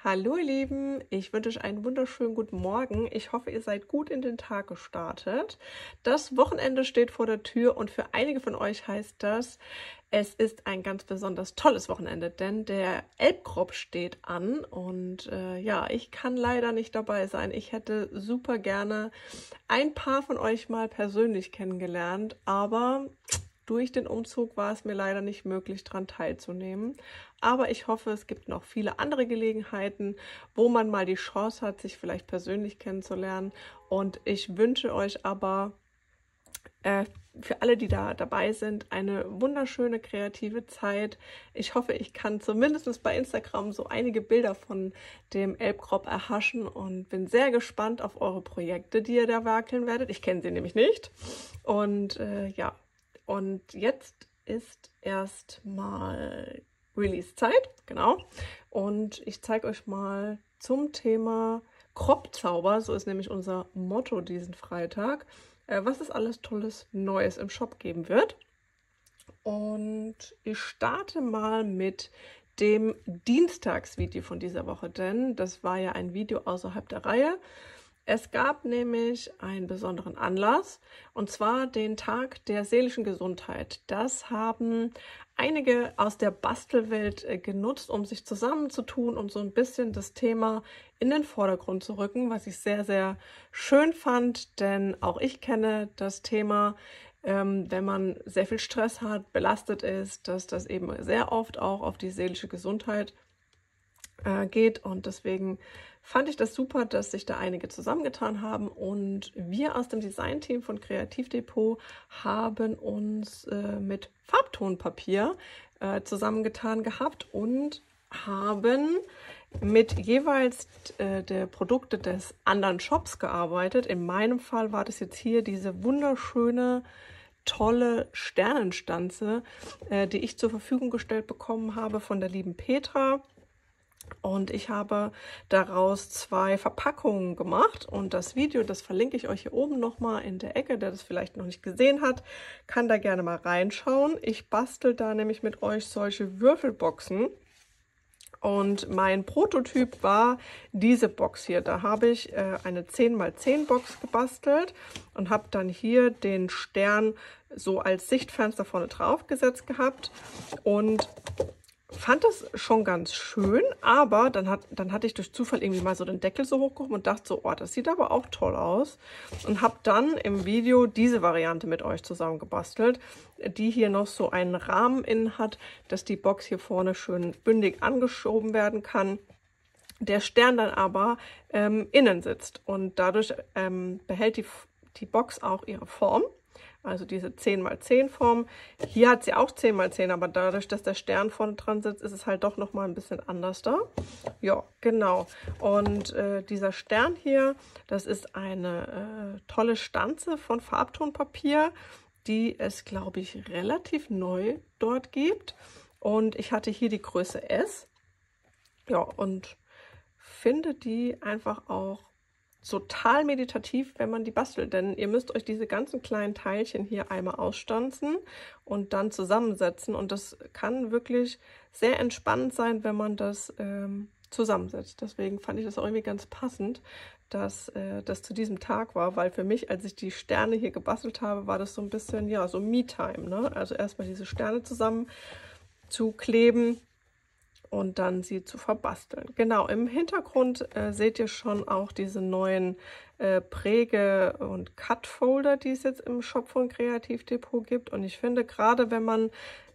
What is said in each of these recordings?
Hallo ihr Lieben, ich wünsche euch einen wunderschönen guten Morgen. Ich hoffe, ihr seid gut in den Tag gestartet. Das Wochenende steht vor der Tür und für einige von euch heißt das, es ist ein ganz besonders tolles Wochenende, denn der Elbkrop steht an und ja, ich kann leider nicht dabei sein. Ich hätte super gerne ein paar von euch mal persönlich kennengelernt, aber durch den Umzug war es mir leider nicht möglich, daran teilzunehmen. Aber ich hoffe, es gibt noch viele andere Gelegenheiten, wo man mal die Chance hat, sich vielleicht persönlich kennenzulernen. Und ich wünsche euch aber für alle, die da dabei sind, eine wunderschöne kreative Zeit. Ich hoffe, ich kann zumindest bei Instagram so einige Bilder von dem Elbkrop erhaschen und bin sehr gespannt auf eure Projekte, die ihr da werkeln werdet. Ich kenne sie nämlich nicht. Und ja. Und jetzt ist erstmal Release-Zeit, genau. Und ich zeige euch mal zum Thema Kropzauber, so ist nämlich unser Motto diesen Freitag, was es alles Tolles Neues im Shop geben wird. Und ich starte mal mit dem Dienstagsvideo von dieser Woche, denn das war ja ein Video außerhalb der Reihe. Es gab nämlich einen besonderen Anlass, und zwar den Tag der seelischen Gesundheit. Das haben einige aus der Bastelwelt genutzt, um sich zusammenzutun und so ein bisschen das Thema in den Vordergrund zu rücken, was ich sehr, sehr schön fand, denn auch ich kenne das Thema, wenn man sehr viel Stress hat, belastet ist, dass das eben sehr oft auch auf die seelische Gesundheit geht, und deswegen fand ich das super, dass sich da einige zusammengetan haben, und wir aus dem Designteam von Kreativdepot haben uns mit Farbtonpapier zusammengetan gehabt und haben mit jeweils der Produkte des anderen Shops gearbeitet. In meinem Fall war das jetzt hier diese wunderschöne, tolle Sternenstanze, die ich zur Verfügung gestellt bekommen habe von der lieben Petra. Und ich habe daraus 2 Verpackungen gemacht, und das Video, das verlinke ich euch hier oben nochmal in der Ecke. Der das vielleicht noch nicht gesehen hat, kann da gerne mal reinschauen. Ich bastel da nämlich mit euch solche Würfelboxen, und mein Prototyp war diese Box hier. Da habe ich eine 10×10 Box gebastelt und habe dann hier den Stern so als Sichtfenster vorne drauf gesetzt gehabt und fand das schon ganz schön, aber dann hatte ich durch Zufall irgendwie mal so den Deckel so hochgehoben und dachte so, oh, das sieht aber auch toll aus, und habe dann im Video diese Variante mit euch zusammen gebastelt, die hier noch so einen Rahmen innen hat, dass die Box hier vorne schön bündig angeschoben werden kann. Der Stern dann aber innen sitzt, und dadurch behält die Box auch ihre Form. Also diese 10×10 Form. Hier hat sie auch 10×10, aber dadurch, dass der Stern vorne dran sitzt, ist es halt doch noch mal ein bisschen anders da. Ja, genau. Und dieser Stern hier, das ist eine tolle Stanze von Farbtonpapier, die es, glaube ich, relativ neu dort gibt. Und ich hatte hier die Größe S. Ja, und finde die einfach auch total meditativ, wenn man die bastelt, denn ihr müsst euch diese ganzen kleinen Teilchen hier einmal ausstanzen und dann zusammensetzen, und das kann wirklich sehr entspannend sein, wenn man das zusammensetzt. Deswegen fand ich das auch irgendwie ganz passend, dass das zu diesem Tag war, weil für mich, als ich die Sterne hier gebastelt habe, war das so ein bisschen, ja, so Me-Time, ne? Also erstmal diese Sterne zusammen zu kleben und dann sie zu verbasteln. Genau, im Hintergrund seht ihr schon auch diese neuen Präge- und Cut-Folder, die es jetzt im Shop von Kreativdepot gibt. Und ich finde, gerade wenn man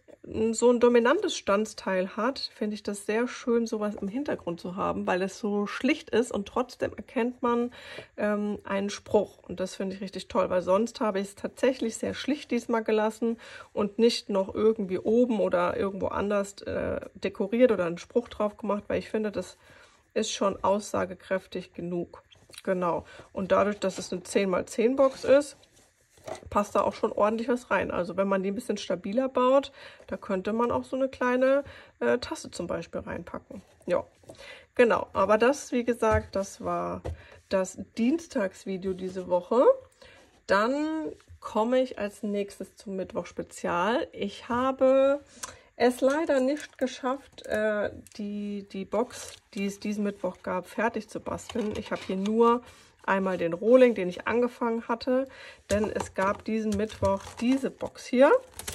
so ein dominantes Standsteil hat, finde ich das sehr schön, sowas im Hintergrund zu haben, weil es so schlicht ist und trotzdem erkennt man einen Spruch. Und das finde ich richtig toll, weil sonst habe ich es tatsächlich sehr schlicht diesmal gelassen und nicht noch irgendwie oben oder irgendwo anders dekoriert oder einen Spruch drauf gemacht, weil ich finde, das ist schon aussagekräftig genug. Genau. Und dadurch, dass es eine 10×10 Box ist, passt da auch schon ordentlich was rein. Also wenn man die ein bisschen stabiler baut, da könnte man auch so eine kleine Tasse zum Beispiel reinpacken. Ja, genau. Aber das, wie gesagt, das war das Dienstagsvideo diese Woche. Dann komme ich als nächstes zum Mittwoch-Spezial. Ich habe es leider nicht geschafft, die Box, die es diesen Mittwoch gab, fertig zu basteln. Ich habe hier nur einmal den Rohling, den ich angefangen hatte, denn es gab diesen Mittwoch diese Box hier.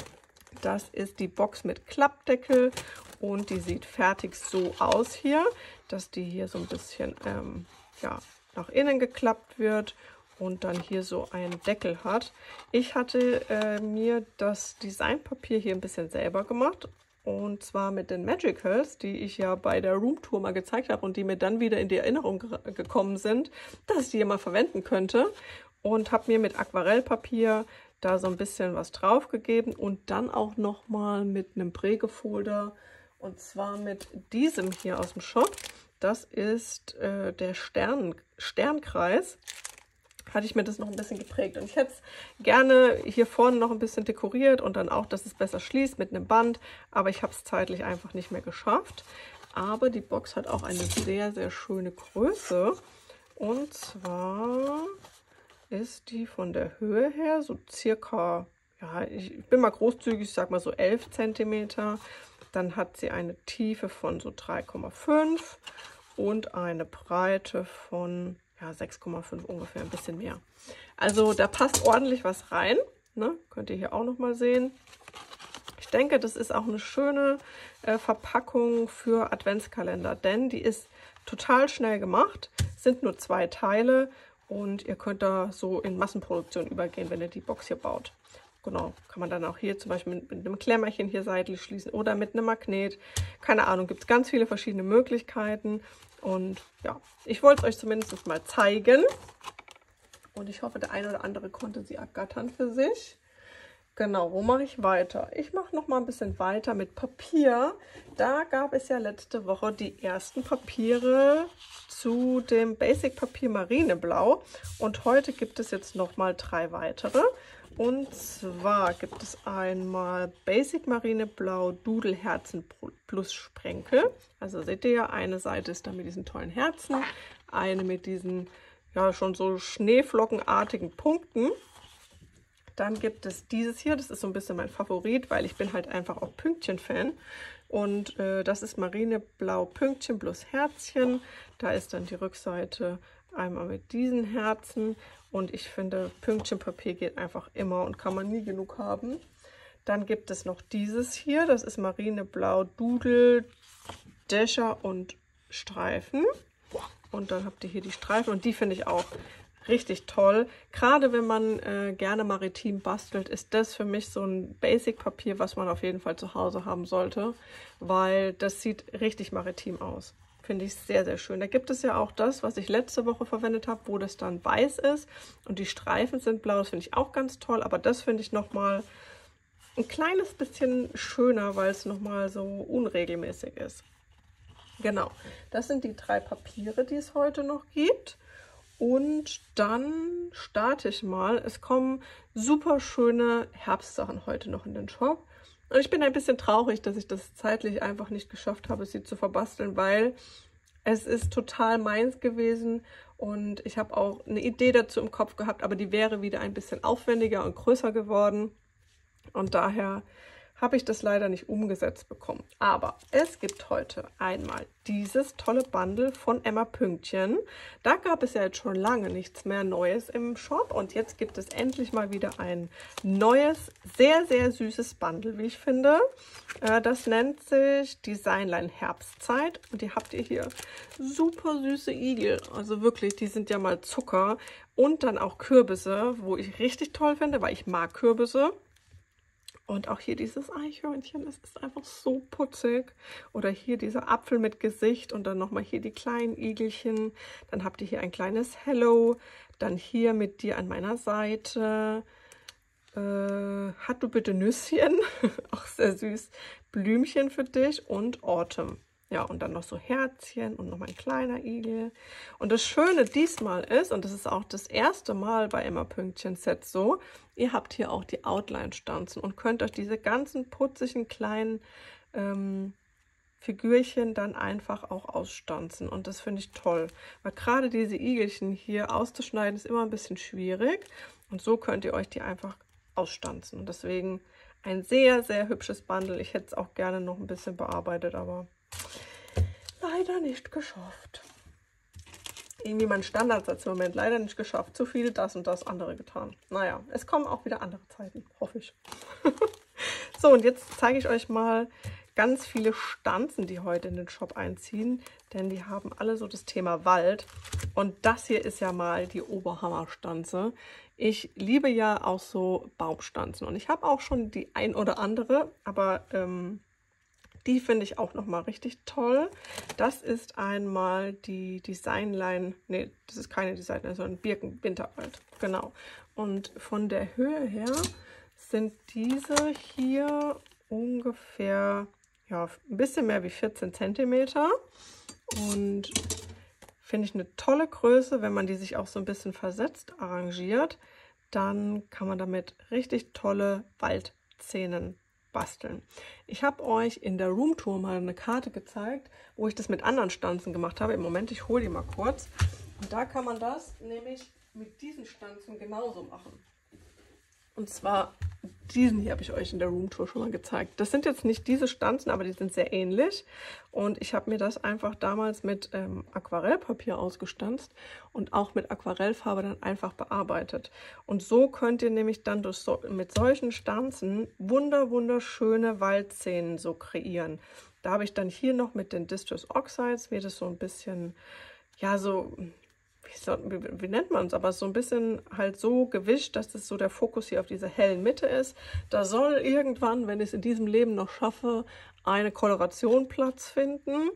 Das ist die Box mit Klappdeckel und die sieht fertig so aus hier, dass die hier so ein bisschen ja, nach innen geklappt wird und dann hier so einen Deckel hat. Ich hatte mir das Designpapier hier ein bisschen selber gemacht. Und zwar mit den Magicals, die ich ja bei der Roomtour mal gezeigt habe und die mir dann wieder in die Erinnerung gekommen sind, dass ich die ja mal verwenden könnte. Und habe mir mit Aquarellpapier da so ein bisschen was drauf gegeben und dann auch nochmal mit einem Prägefolder. Und zwar mit diesem hier aus dem Shop. Das ist der Sternkreis. Hatte ich mir das noch ein bisschen geprägt. Und ich hätte es gerne hier vorne noch ein bisschen dekoriert und dann auch, dass es besser schließt mit einem Band. Aber ich habe es zeitlich einfach nicht mehr geschafft. Aber die Box hat auch eine sehr, sehr schöne Größe. Und zwar ist die von der Höhe her so circa, ja, ich bin mal großzügig, ich sag mal so 11 cm. Dann hat sie eine Tiefe von so 3,5 und eine Breite von ja, 6,5 ungefähr, ein bisschen mehr. Also da passt ordentlich was rein, ne? Könnt ihr hier auch noch mal sehen. Ich denke, das ist auch eine schöne Verpackung für Adventskalender, denn die ist total schnell gemacht. Es sind nur 2 Teile und ihr könnt da so in Massenproduktion übergehen, wenn ihr die Box hier baut. Genau, kann man dann auch hier zum Beispiel mit einem Klemmerchen hier seitlich schließen oder mit einem Magnet. Keine Ahnung, gibt es ganz viele verschiedene Möglichkeiten. Und ja, ich wollte es euch zumindest mal zeigen. Und ich hoffe, der eine oder andere konnte sie ergattern für sich. Genau, wo mache ich weiter? Ich mache noch mal ein bisschen weiter mit Papier. Da gab es ja letzte Woche die ersten Papiere zu dem Basic Papier Marineblau. Und heute gibt es jetzt noch mal 3 weitere. Und zwar gibt es einmal Basic Marineblau Doodle Herzen plus Sprenkel. Also seht ihr ja, eine Seite ist dann mit diesen tollen Herzen, eine mit diesen ja schon so schneeflockenartigen Punkten. Dann gibt es dieses hier, das ist so ein bisschen mein Favorit, weil ich bin halt einfach auch Pünktchen-Fan. Und das ist Marineblau Pünktchen plus Herzchen. Da ist dann die Rückseite einmal mit diesen Herzen. Und ich finde, Pünktchenpapier geht einfach immer und kann man nie genug haben. Dann gibt es noch dieses hier, das ist Marineblau Doodle, Dächer und Streifen. Und dann habt ihr hier die Streifen und die finde ich auch richtig toll. Gerade wenn man gerne maritim bastelt, ist das für mich so ein Basic-Papier, was man auf jeden Fall zu Hause haben sollte, weil das sieht richtig maritim aus. Finde ich sehr, sehr schön. Da gibt es ja auch das, was ich letzte Woche verwendet habe, wo das dann weiß ist und die Streifen sind blau. Das finde ich auch ganz toll, aber das finde ich nochmal ein kleines bisschen schöner, weil es nochmal so unregelmäßig ist. Genau, das sind die 3 Papiere, die es heute noch gibt. Und dann starte ich mal. Es kommen super schöne Herbstsachen heute noch in den Shop. Und ich bin ein bisschen traurig, dass ich das zeitlich einfach nicht geschafft habe, sie zu verbasteln, weil es ist total meins gewesen und ich habe auch eine Idee dazu im Kopf gehabt, aber die wäre wieder ein bisschen aufwendiger und größer geworden. Und daher habe ich das leider nicht umgesetzt bekommen. Aber es gibt heute einmal dieses tolle Bundle von Emma Pünktchen. Da gab es ja jetzt schon lange nichts mehr Neues im Shop. Und jetzt gibt es endlich mal wieder ein neues, sehr, sehr süßes Bundle, wie ich finde. Das nennt sich Designline Herbstzeit. Und die habt ihr hier super süße Igel. Also wirklich, die sind ja mal Zucker. Und dann auch Kürbisse, wo ich richtig toll finde, weil ich mag Kürbisse. Und auch hier dieses Eichhörnchen, das ist einfach so putzig. Oder hier dieser Apfel mit Gesicht und dann nochmal hier die kleinen Igelchen. Dann habt ihr hier ein kleines Hello. Dann hier mit dir an meiner Seite. Hat du bitte Nüsschen? Auch sehr süß. Blümchen für dich und Autumn. Ja, und dann noch so Herzchen und noch ein kleiner Igel. Und das Schöne diesmal ist, und das ist auch das erste Mal bei Emma Pünktchen Set so, ihr habt hier auch die Outline-Stanzen und könnt euch diese ganzen putzigen kleinen Figürchen dann einfach auch ausstanzen. Und das finde ich toll, weil gerade diese Igelchen hier auszuschneiden ist immer ein bisschen schwierig. Und so könnt ihr euch die einfach ausstanzen. Und deswegen ein sehr, sehr hübsches Bundle. Ich hätte es auch gerne noch ein bisschen bearbeitet, aber leider nicht geschafft. Irgendwie mein Standardsatz im Moment, leider nicht geschafft. Zu viel das und das andere getan. Naja, es kommen auch wieder andere Zeiten, hoffe ich. So, und jetzt zeige ich euch mal ganz viele Stanzen, die heute in den Shop einziehen, denn die haben alle so das Thema Wald. Und das hier ist ja mal die Oberhammerstanze. Ich liebe ja auch so Baumstanzen und ich habe auch schon die ein oder andere, aber die finde ich auch noch mal richtig toll. Das ist einmal die Designline, nee, das ist keine Designline, sondern Birken-Winterwald, genau. Und von der Höhe her sind diese hier ungefähr, ja, ein bisschen mehr wie 14 cm. Und finde ich eine tolle Größe, wenn man die sich auch so ein bisschen versetzt arrangiert, dann kann man damit richtig tolle Waldszenen basteln. Ich habe euch in der Roomtour mal eine Karte gezeigt, wo ich das mit anderen Stanzen gemacht habe. Im Moment, ich hole die mal kurz. Und da kann man das nämlich mit diesen Stanzen genauso machen. Und zwar diesen hier habe ich euch in der Roomtour schon mal gezeigt. Das sind jetzt nicht diese Stanzen, aber die sind sehr ähnlich. Und ich habe mir das einfach damals mit Aquarellpapier ausgestanzt und auch mit Aquarellfarbe dann einfach bearbeitet. Und so könnt ihr nämlich dann mit solchen Stanzen wunderschöne Waldszenen so kreieren. Da habe ich dann hier noch mit den Distress Oxides mir das so ein bisschen, ja, so, wie nennt man es, aber so ein bisschen halt so gewischt, dass das so der Fokus hier auf dieser hellen Mitte ist. Da soll irgendwann, wenn ich es in diesem Leben noch schaffe, eine Koloration Platz finden.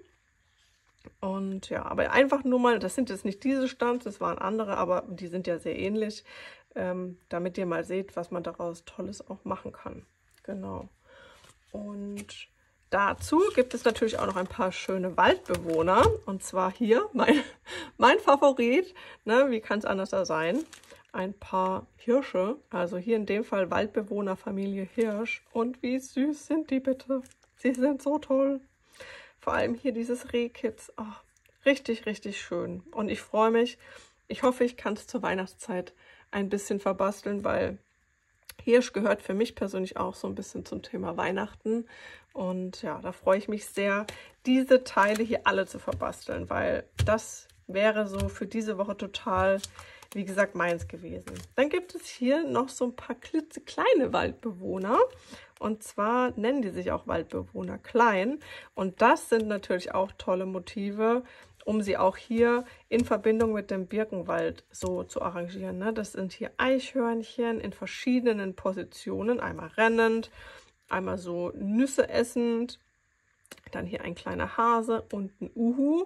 Und ja, aber einfach nur mal, das sind jetzt nicht diese Stanzen, das waren andere, aber die sind ja sehr ähnlich, damit ihr mal seht, was man daraus Tolles auch machen kann. Genau. Und dazu gibt es natürlich auch noch ein paar schöne Waldbewohner. Und zwar hier mein Favorit, ne, wie kann es anders da sein? Ein paar Hirsche, also hier in dem Fall Waldbewohner Familie Hirsch. Und wie süß sind die bitte? Sie sind so toll. Vor allem hier dieses Rehkitz. Oh, richtig schön. Und ich freue mich. Ich hoffe, ich kann es zur Weihnachtszeit ein bisschen verbasteln, weil Hirsch gehört für mich persönlich auch so ein bisschen zum Thema Weihnachten. Und ja, da freue ich mich sehr, diese Teile hier alle zu verbasteln, weil das wäre so für diese Woche total, wie gesagt, meins gewesen. Dann gibt es hier noch so ein paar klitzekleine Waldbewohner. Und zwar nennen die sich auch Waldbewohner klein. Und das sind natürlich auch tolle Motive, um sie auch hier in Verbindung mit dem Birkenwald so zu arrangieren. Ne? Das sind hier Eichhörnchen in verschiedenen Positionen, einmal rennend, einmal so Nüsse essend, dann hier ein kleiner Hase und ein Uhu,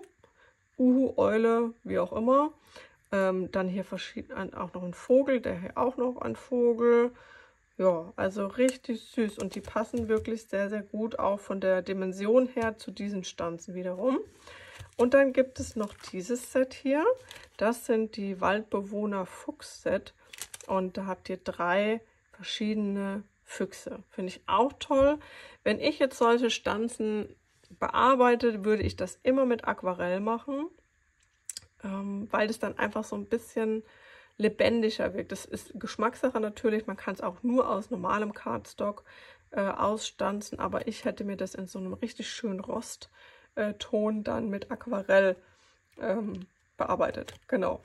Eule, wie auch immer. Dann hier auch noch ein Vogel, der hier auch noch ein Vogel. Ja, also richtig süß und die passen wirklich sehr gut auch von der Dimension her zu diesen Stanzen wiederum. Und dann gibt es noch dieses Set hier. Das sind die Waldbewohner Fuchs-Set. Und da habt ihr 3 verschiedene Füchse. Finde ich auch toll. Wenn ich jetzt solche Stanzen bearbeite, würde ich das immer mit Aquarell machen, weil das dann einfach so ein bisschen lebendiger wirkt. Das ist Geschmackssache natürlich. Man kann es auch nur aus normalem Cardstock ausstanzen, aber ich hätte mir das in so einem richtig schönen Rostton dann mit Aquarell bearbeitet. Genau.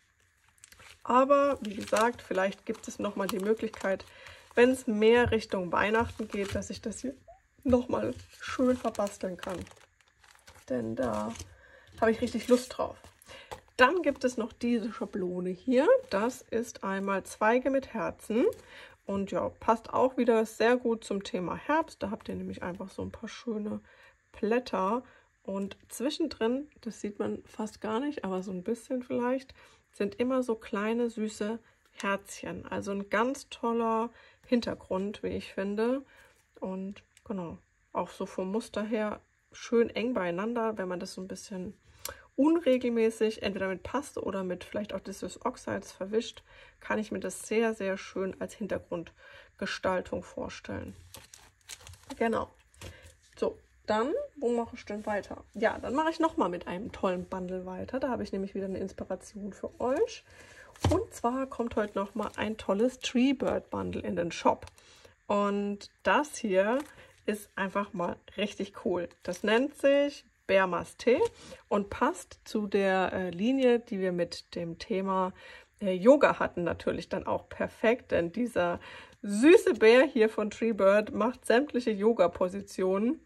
Aber wie gesagt, vielleicht gibt es nochmal die Möglichkeit, wenn es mehr Richtung Weihnachten geht, dass ich das hier nochmal schön verbasteln kann. Denn da habe ich richtig Lust drauf. Dann gibt es noch diese Schablone hier. Das ist einmal Zweige mit Herzen. Und ja, passt auch wieder sehr gut zum Thema Herbst. Da habt ihr nämlich einfach so ein paar schöne Blätter. Und zwischendrin, das sieht man fast gar nicht, aber so ein bisschen vielleicht, sind immer so kleine süße Herzchen. Also ein ganz toller Hintergrund, wie ich finde. Und genau, auch so vom Muster her schön eng beieinander, wenn man das so ein bisschen unregelmäßig, entweder mit Paste oder mit vielleicht auch Distress Oxides verwischt, kann ich mir das sehr schön als Hintergrundgestaltung vorstellen. Genau. So, dann, wo mache ich denn weiter? Ja, dann mache ich nochmal mit einem tollen Bundle weiter. Da habe ich nämlich wieder eine Inspiration für euch. Und zwar kommt heute nochmal ein tolles Treebird Bundle in den Shop. Und das hier ist einfach mal richtig cool. Das nennt sich Bear Masté und passt zu der Linie, die wir mit dem Thema Yoga hatten, natürlich dann auch perfekt, denn dieser süße Bär hier von Treebird macht sämtliche Yoga-Positionen.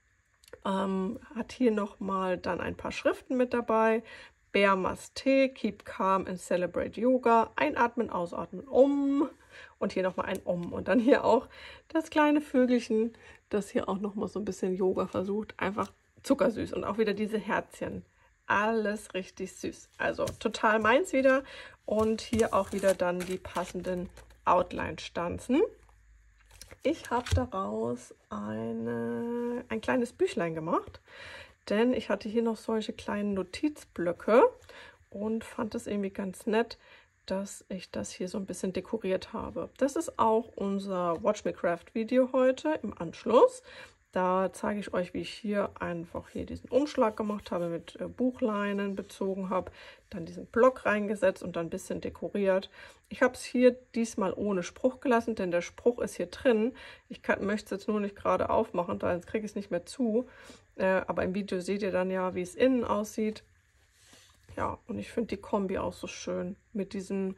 Hat hier nochmal dann ein paar Schriften mit dabei. Bear Masté, Keep Calm and Celebrate Yoga. Einatmen, ausatmen, Om. Und hier nochmal ein Om. Und dann hier auch das kleine Vögelchen, das hier auch nochmal so ein bisschen Yoga versucht. Einfach zuckersüß. Und auch wieder diese Herzchen. Alles richtig süß. Also total meins wieder. Und hier auch wieder dann die passenden Outline-Stanzen. Ich habe daraus ein kleines Büchlein gemacht, denn ich hatte hier noch solche kleinen Notizblöcke und fand es irgendwie ganz nett, dass ich das hier so ein bisschen dekoriert habe. Das ist auch unser Watch Me Craft Video heute im Anschluss. Da zeige ich euch, wie ich hier einfach diesen Umschlag gemacht habe, mit Buchleinen bezogen habe, dann diesen Block reingesetzt und dann ein bisschen dekoriert. Ich habe es hier diesmal ohne Spruch gelassen, denn der Spruch ist hier drin. Ich möchte es jetzt nur nicht gerade aufmachen, da kriege ich es nicht mehr zu. Aber im Video seht ihr dann ja, wie es innen aussieht. Ja, und ich finde die Kombi auch so schön mit diesem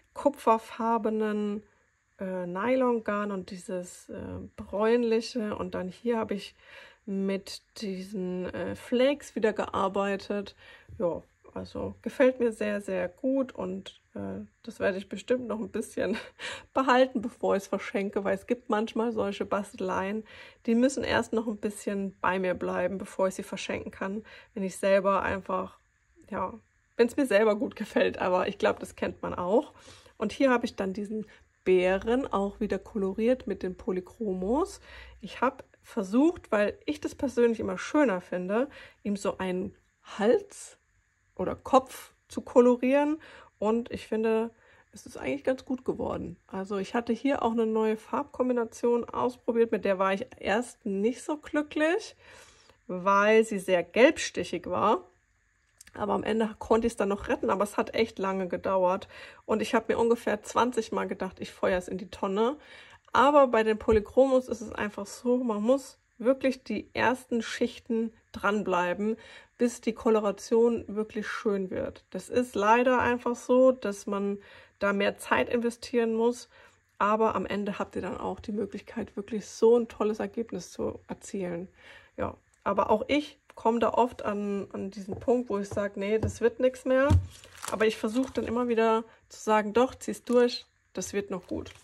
kupferfarbenen Nylongarn und dieses bräunliche, und dann hier habe ich mit diesen Flakes wieder gearbeitet. Ja, also gefällt mir sehr, sehr gut und das werde ich bestimmt noch ein bisschen behalten, bevor ich es verschenke, weil es gibt manchmal solche Basteleien, die müssen erst noch ein bisschen bei mir bleiben, bevor ich sie verschenken kann, wenn ich selber einfach, ja, wenn es mir selber gut gefällt, aber ich glaube, das kennt man auch. Und hier habe ich dann diesen Bären auch wieder koloriert mit den Polychromos. Ich habe versucht, weil ich das persönlich immer schöner finde, ihm so einen Hals oder Kopf zu kolorieren, und ich finde, es ist eigentlich ganz gut geworden. Also ich hatte hier auch eine neue Farbkombination ausprobiert, mit der war ich erst nicht so glücklich, weil sie sehr gelbstichig war. Aber am Ende konnte ich es dann noch retten, aber es hat echt lange gedauert. Und ich habe mir ungefähr 20 Mal gedacht, ich feuere es in die Tonne. Aber bei den Polychromos ist es einfach so, man muss wirklich die ersten Schichten dranbleiben, bis die Koloration wirklich schön wird. Das ist leider einfach so, dass man da mehr Zeit investieren muss. Aber am Ende habt ihr dann auch die Möglichkeit, wirklich so ein tolles Ergebnis zu erzielen. Ja, aber auch ich komme da oft an diesen Punkt, wo ich sage, nee, das wird nichts mehr. Aber ich versuche dann immer wieder zu sagen, doch, zieh's durch, das wird noch gut.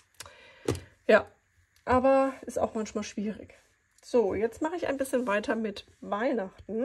Ja, aber ist auch manchmal schwierig. So, jetzt mache ich ein bisschen weiter mit Weihnachten.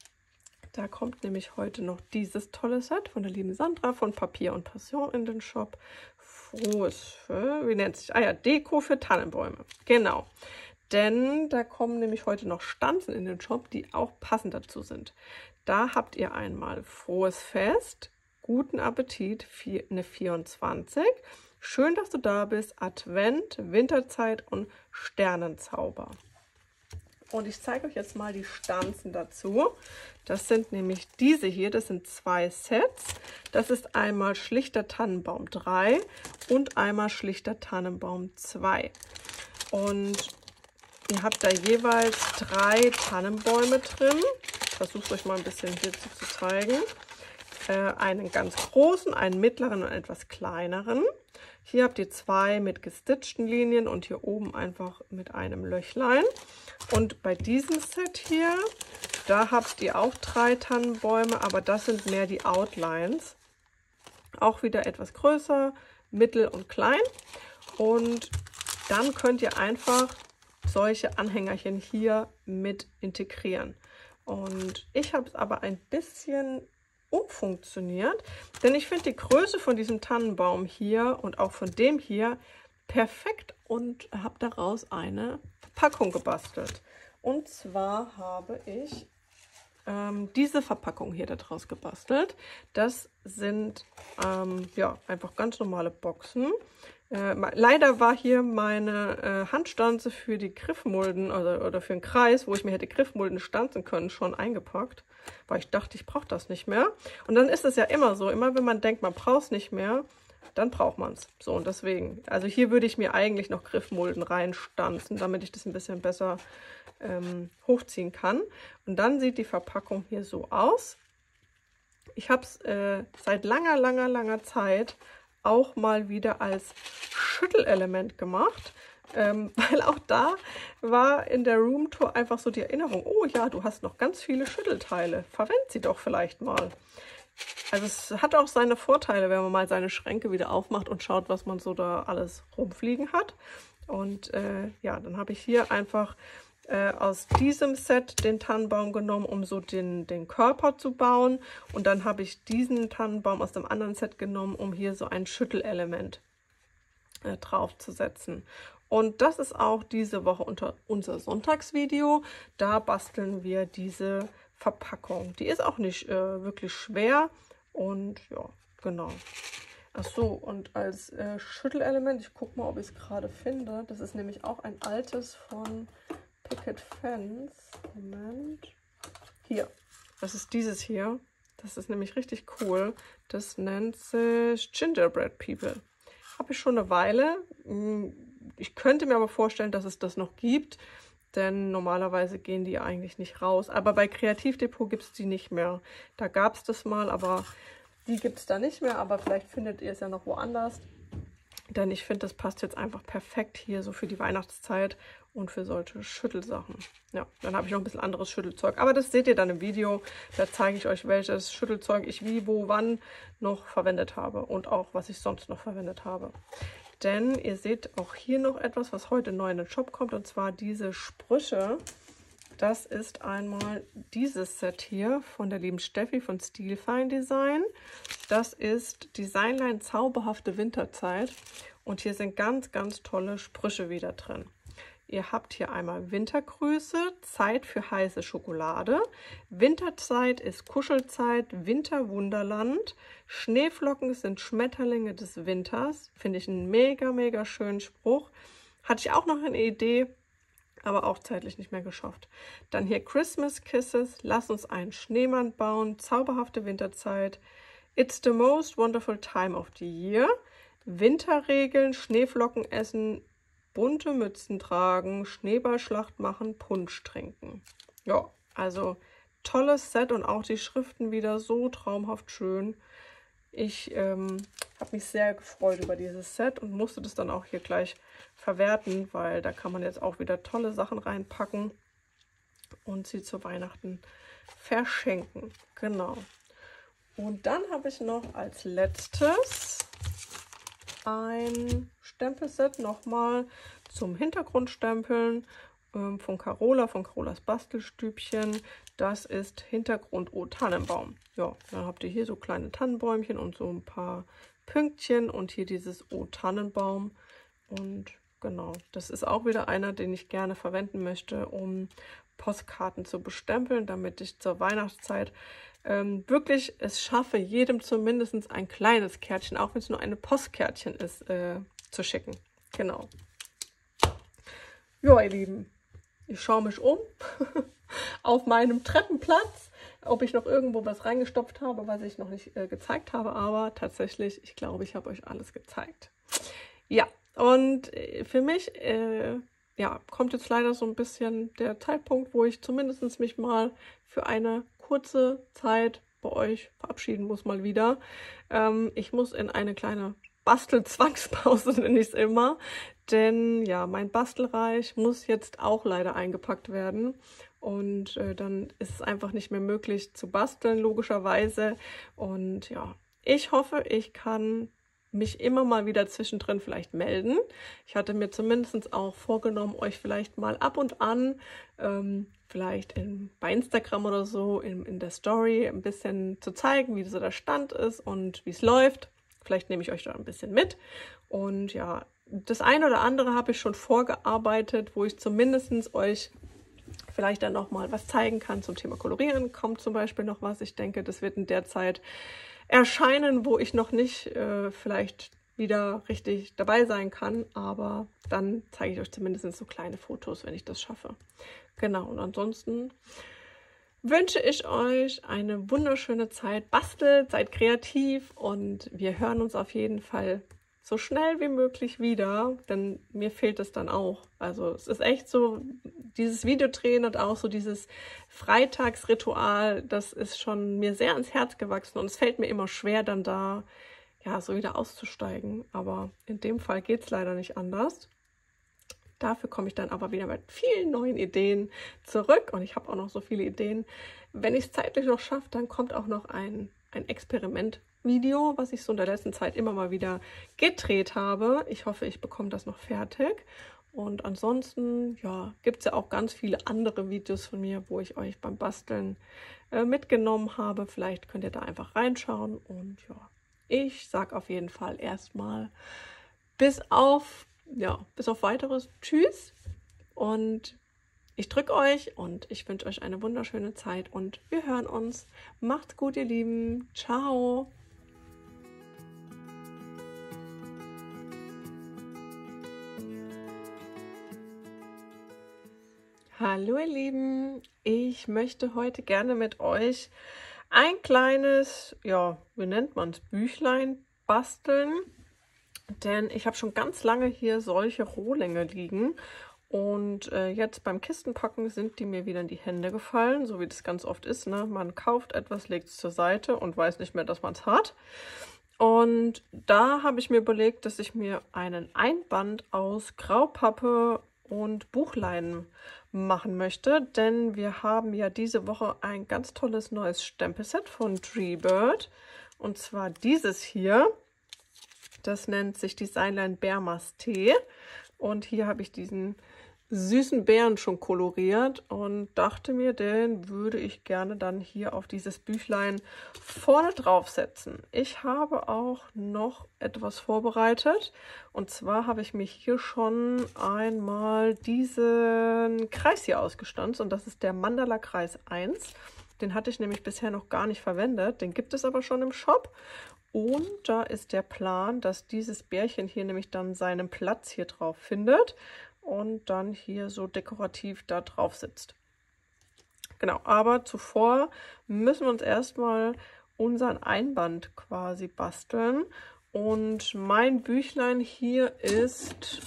Da kommt nämlich heute noch dieses tolle Set von der lieben Sandra von Papier und Passion in den Shop. Frohes, wie nennt sich? Ah ja, Deko für Tannenbäume. Genau. Denn da kommen nämlich heute noch Stanzen in den Shop, die auch passend dazu sind. Da habt ihr einmal Frohes Fest, guten Appetit, eine 24. Schön, dass du da bist, Advent, Winterzeit und Sternenzauber. Und ich zeige euch jetzt mal die Stanzen dazu. Das sind nämlich diese hier, das sind 2 Sets. Das ist einmal Schlichter Tannenbaum 3 und einmal Schlichter Tannenbaum 2. Und ihr habt da jeweils 3 Tannenbäume drin. Ich versuche es euch mal ein bisschen hierzu zu zeigen. Einen ganz großen, einen mittleren und etwas kleineren. Hier habt ihr 2 mit gestitchten Linien und hier oben einfach mit einem Löchlein. Und bei diesem Set hier, da habt ihr auch 3 Tannenbäume, aber das sind mehr die Outlines. Auch wieder etwas größer, mittel und klein. Und dann könnt ihr einfach solche Anhängerchen hier mit integrieren. Und ich habe es aber ein bisschen umfunktioniert, denn ich finde die Größe von diesem Tannenbaum hier und auch von dem hier perfekt und habe daraus eine Verpackung gebastelt. Und zwar habe ich diese Verpackung hier daraus gebastelt. Das sind ja, einfach ganz normale Boxen. Leider war hier meine Handstanze für die Griffmulden oder für den Kreis, wo ich mir hätte Griffmulden stanzen können, schon eingepackt, weil ich dachte, ich brauche das nicht mehr. Und dann ist es ja immer so, immer wenn man denkt, man braucht es nicht mehr, dann braucht man es. So, und deswegen, also hier würde ich mir eigentlich noch Griffmulden reinstanzen, damit ich das ein bisschen besser hochziehen kann. Und dann sieht die Verpackung hier so aus. Ich habe es seit langer Zeit auch mal wieder als Schüttelelement gemacht, weil auch da war in der Roomtour einfach so die Erinnerung, oh ja, du hast noch ganz viele Schüttelteile, verwend sie doch vielleicht mal. Also es hat auch seine Vorteile, wenn man mal seine Schränke wieder aufmacht und schaut, was man so da alles rumfliegen hat. Und ja, dann habe ich hier einfach aus diesem Set den Tannenbaum genommen, um so den Körper zu bauen. Und dann habe ich diesen Tannenbaum aus dem anderen Set genommen, um hier so ein Schüttelelement draufzusetzen. Und das ist auch diese Woche unser Sonntagsvideo. Da basteln wir diese Verpackung. Die ist auch nicht wirklich schwer. Und ja, genau. Ach so, und als Schüttelelement, ich gucke mal, ob ich es gerade finde. Das ist nämlich auch ein altes von Picket Fence. Moment. Hier, das ist dieses hier. Das ist nämlich richtig cool. Das nennt sich Gingerbread People. Habe ich schon eine Weile. Ich könnte mir aber vorstellen, dass es das noch gibt. Denn normalerweise gehen die eigentlich nicht raus. Aber bei Kreativdepot gibt es die nicht mehr. Da gab es das mal, aber die gibt es da nicht mehr. Aber vielleicht findet ihr es ja noch woanders. Denn ich finde, das passt jetzt einfach perfekt hier so für die Weihnachtszeit und für solche Schüttelsachen. Ja, dann habe ich noch ein bisschen anderes Schüttelzeug. Aber das seht ihr dann im Video. Da zeige ich euch, welches Schüttelzeug ich wie, wo, wann noch verwendet habe. Und auch, was ich sonst noch verwendet habe. Denn ihr seht auch hier noch etwas, was heute neu in den Shop kommt. Und zwar diese Sprüche. Das ist einmal dieses Set hier von der lieben Steffi von Stilfine Design. Das ist Designline Zauberhafte Winterzeit. Und hier sind ganz tolle Sprüche wieder drin. Ihr habt hier einmal Wintergrüße, Zeit für heiße Schokolade, Winterzeit ist Kuschelzeit, Winterwunderland, Schneeflocken sind Schmetterlinge des Winters. Finde ich einen mega schönen Spruch. Hatte ich auch noch eine Idee, aber auch zeitlich nicht mehr geschafft. Dann hier Christmas Kisses, lass uns einen Schneemann bauen, zauberhafte Winterzeit, it's the most wonderful time of the year, Winterregeln, Schneeflocken essen, bunte Mützen tragen, Schneeballschlacht machen, Punsch trinken. Ja, also tolles Set und auch die Schriften wieder so traumhaft schön. Ich habe mich sehr gefreut über dieses Set und musste das dann auch hier gleich verwerten, weil da kann man jetzt auch wieder tolle Sachen reinpacken und sie zu Weihnachten verschenken. Genau. Und dann habe ich noch als letztes ein Stempelset nochmal zum Hintergrundstempeln von Carola, von Carolas Bastelstübchen. Das ist Hintergrund O Tannenbaum. Ja, dann habt ihr hier so kleine Tannenbäumchen und so ein paar Pünktchen und hier dieses O Tannenbaum. Und genau, das ist auch wieder einer, den ich gerne verwenden möchte, um Postkarten zu bestempeln, damit ich zur Weihnachtszeit wirklich es schaffe, jedem zumindest ein kleines Kärtchen, auch wenn es nur eine Postkärtchen ist, zu schicken. Genau. Ja, ihr Lieben, ich schaue mich um auf meinem Treppenplatz, ob ich noch irgendwo was reingestopft habe, was ich noch nicht gezeigt habe, aber tatsächlich, ich glaube, ich habe euch alles gezeigt. Ja, und für mich ja, kommt jetzt leider so ein bisschen der Zeitpunkt, wo ich zumindest mich mal für eine kurze Zeit bei euch verabschieden muss mal wieder. Ich muss in eine kleine Bastelzwangspause, nenne ich es immer, denn ja, mein Bastelreich muss jetzt auch leider eingepackt werden und dann ist es einfach nicht mehr möglich zu basteln, logischerweise. Und ja, ich hoffe, ich kann mich immer mal wieder zwischendrin vielleicht melden. Ich hatte mir zumindest auch vorgenommen, euch vielleicht mal ab und an, vielleicht bei Instagram oder so, in der Story ein bisschen zu zeigen, wie so der Stand ist und wie es läuft. Vielleicht nehme ich euch da ein bisschen mit. Und ja, das eine oder andere habe ich schon vorgearbeitet, wo ich zumindest euch vielleicht dann nochmal was zeigen kann zum Thema Kolorieren. Kommt zum Beispiel noch was. Ich denke, das wird in der Zeit erscheinen, wo ich noch nicht vielleicht wieder richtig dabei sein kann, aber dann zeige ich euch zumindest so kleine Fotos, wenn ich das schaffe. Genau, und ansonsten wünsche ich euch eine wunderschöne Zeit. Bastelt, seid kreativ und wir hören uns auf jeden Fall so schnell wie möglich wieder, denn mir fehlt es dann auch. Also es ist echt so, dieses Videodrehen und auch so dieses Freitagsritual, das ist schon mir sehr ans Herz gewachsen und es fällt mir immer schwer, dann da ja so wieder auszusteigen. Aber in dem Fall geht es leider nicht anders. Dafür komme ich dann aber wieder mit vielen neuen Ideen zurück und ich habe auch noch so viele Ideen. Wenn ich es zeitlich noch schaffe, dann kommt auch noch ein Experimentvideo, was ich so in der letzten Zeit immer mal wieder gedreht habe. Ich hoffe, ich bekomme das noch fertig. Und ansonsten, ja, gibt es ja auch ganz viele andere Videos von mir, wo ich euch beim Basteln mitgenommen habe. Vielleicht könnt ihr da einfach reinschauen und ja, ich sage auf jeden Fall erstmal bis auf weiteres. Tschüss und ich drücke euch und ich wünsche euch eine wunderschöne Zeit und wir hören uns. Macht's gut, ihr Lieben. Ciao. Hallo, ihr Lieben. Ich möchte heute gerne mit euch ein kleines, ja, wie nennt man es, Büchlein basteln. Denn ich habe schon ganz lange hier solche Rohlinge liegen und jetzt beim Kistenpacken sind die mir wieder in die Hände gefallen, so wie das ganz oft ist, ne? Man kauft etwas, legt es zur Seite und weiß nicht mehr, dass man es hat. Und da habe ich mir überlegt, dass ich mir einen Einband aus Graupappe und Buchleinen machen möchte, denn wir haben ja diese Woche ein ganz tolles neues Stempelset von Dreebird und zwar dieses hier. Das nennt sich Designline Bärmastee und hier habe ich diesen süßen Bären schon koloriert und dachte mir, den würde ich gerne dann hier auf dieses Büchlein vorne drauf setzen. Ich habe auch noch etwas vorbereitet und zwar habe ich mich hier schon einmal diesen Kreis hier ausgestanzt und das ist der Mandala Kreis 1. Den hatte ich nämlich bisher noch gar nicht verwendet, den gibt es aber schon im Shop. Und da ist der Plan, dass dieses Bärchen hier nämlich dann seinen Platz hier drauf findet und dann hier so dekorativ da drauf sitzt. Genau, aber zuvor müssen wir uns erstmal unseren Einband quasi basteln. Und mein Büchlein hier ist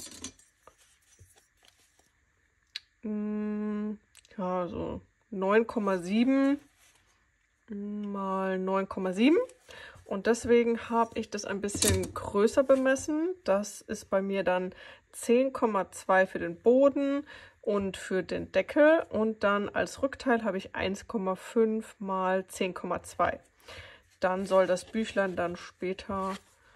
ja, so 9,7 mal 9,7. Und deswegen habe ich das ein bisschen größer bemessen. Das ist bei mir dann 10,2 für den Boden und für den Deckel. Und dann als Rückteil habe ich 1,5 mal 10,2. Dann soll das Büchlein dann später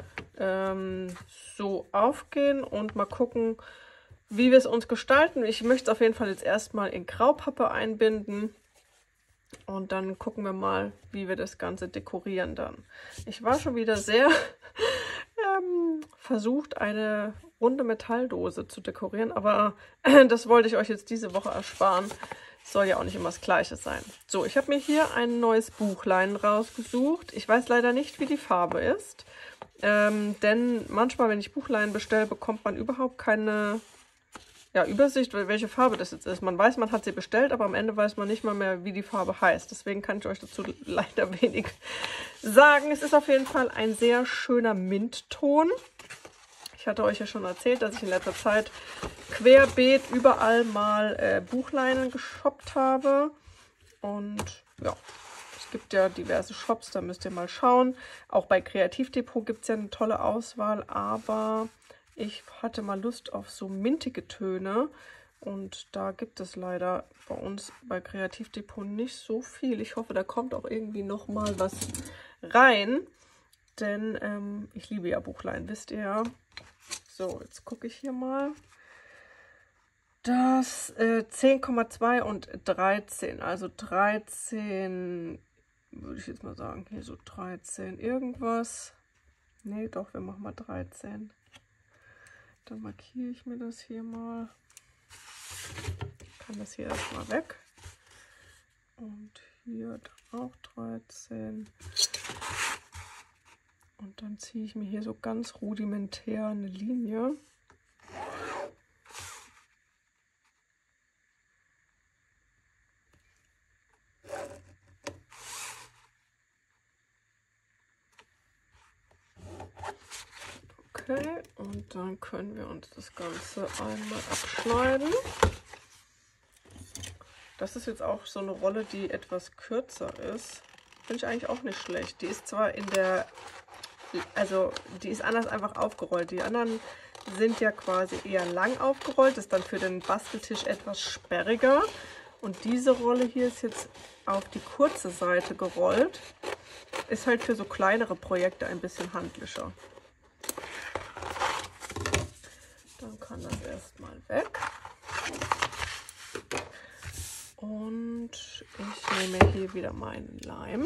so aufgehen und mal gucken, wie wir es uns gestalten. Ich möchte es auf jeden Fall jetzt erstmal in Graupappe einbinden. Und dann gucken wir mal, wie wir das Ganze dekorieren dann. Ich war schon wieder sehr versucht, eine runde Metalldose zu dekorieren, aber das wollte ich euch jetzt diese Woche ersparen. Soll ja auch nicht immer das Gleiche sein. So, ich habe mir hier ein neues Buchlein rausgesucht. Ich weiß leider nicht, wie die Farbe ist, denn manchmal, wenn ich Buchlein bestelle, bekommt man überhaupt keine Übersicht, welche Farbe das jetzt ist. Man weiß, man hat sie bestellt, aber am Ende weiß man nicht mal mehr, wie die Farbe heißt. Deswegen kann ich euch dazu leider wenig sagen. Es ist auf jeden Fall ein sehr schöner Mintton. Ich hatte euch ja schon erzählt, dass ich in letzter Zeit querbeet überall mal Buchleinen geshoppt habe. Und ja, es gibt ja diverse Shops, da müsst ihr mal schauen. Auch bei Kreativdepot gibt es ja eine tolle Auswahl, aber ich hatte mal Lust auf so mintige Töne und da gibt es leider bei uns bei Kreativdepot nicht so viel. Ich hoffe, da kommt auch irgendwie noch mal was rein, denn ich liebe ja Buchlein, wisst ihr ja. So, jetzt gucke ich hier mal. Das 10,2 und 13, also 13, würde ich jetzt mal sagen, hier so 13 irgendwas. Nee, doch, wir machen mal 13. Dann markiere ich mir das hier mal. Ich kann das hier erstmal weg. Und hier auch 13. Und dann ziehe ich mir hier so ganz rudimentär eine Linie. Okay, und dann können wir uns das Ganze einmal abschneiden. Das ist jetzt auch so eine Rolle, die etwas kürzer ist. Finde ich eigentlich auch nicht schlecht. Die ist zwar die ist anders einfach aufgerollt. Die anderen sind ja quasi eher lang aufgerollt, ist dann für den Basteltisch etwas sperriger. Und diese Rolle hier ist jetzt auf die kurze Seite gerollt. Ist halt für so kleinere Projekte ein bisschen handlicher. Dann kann das erstmal weg. Und ich nehme hier wieder meinen Leim.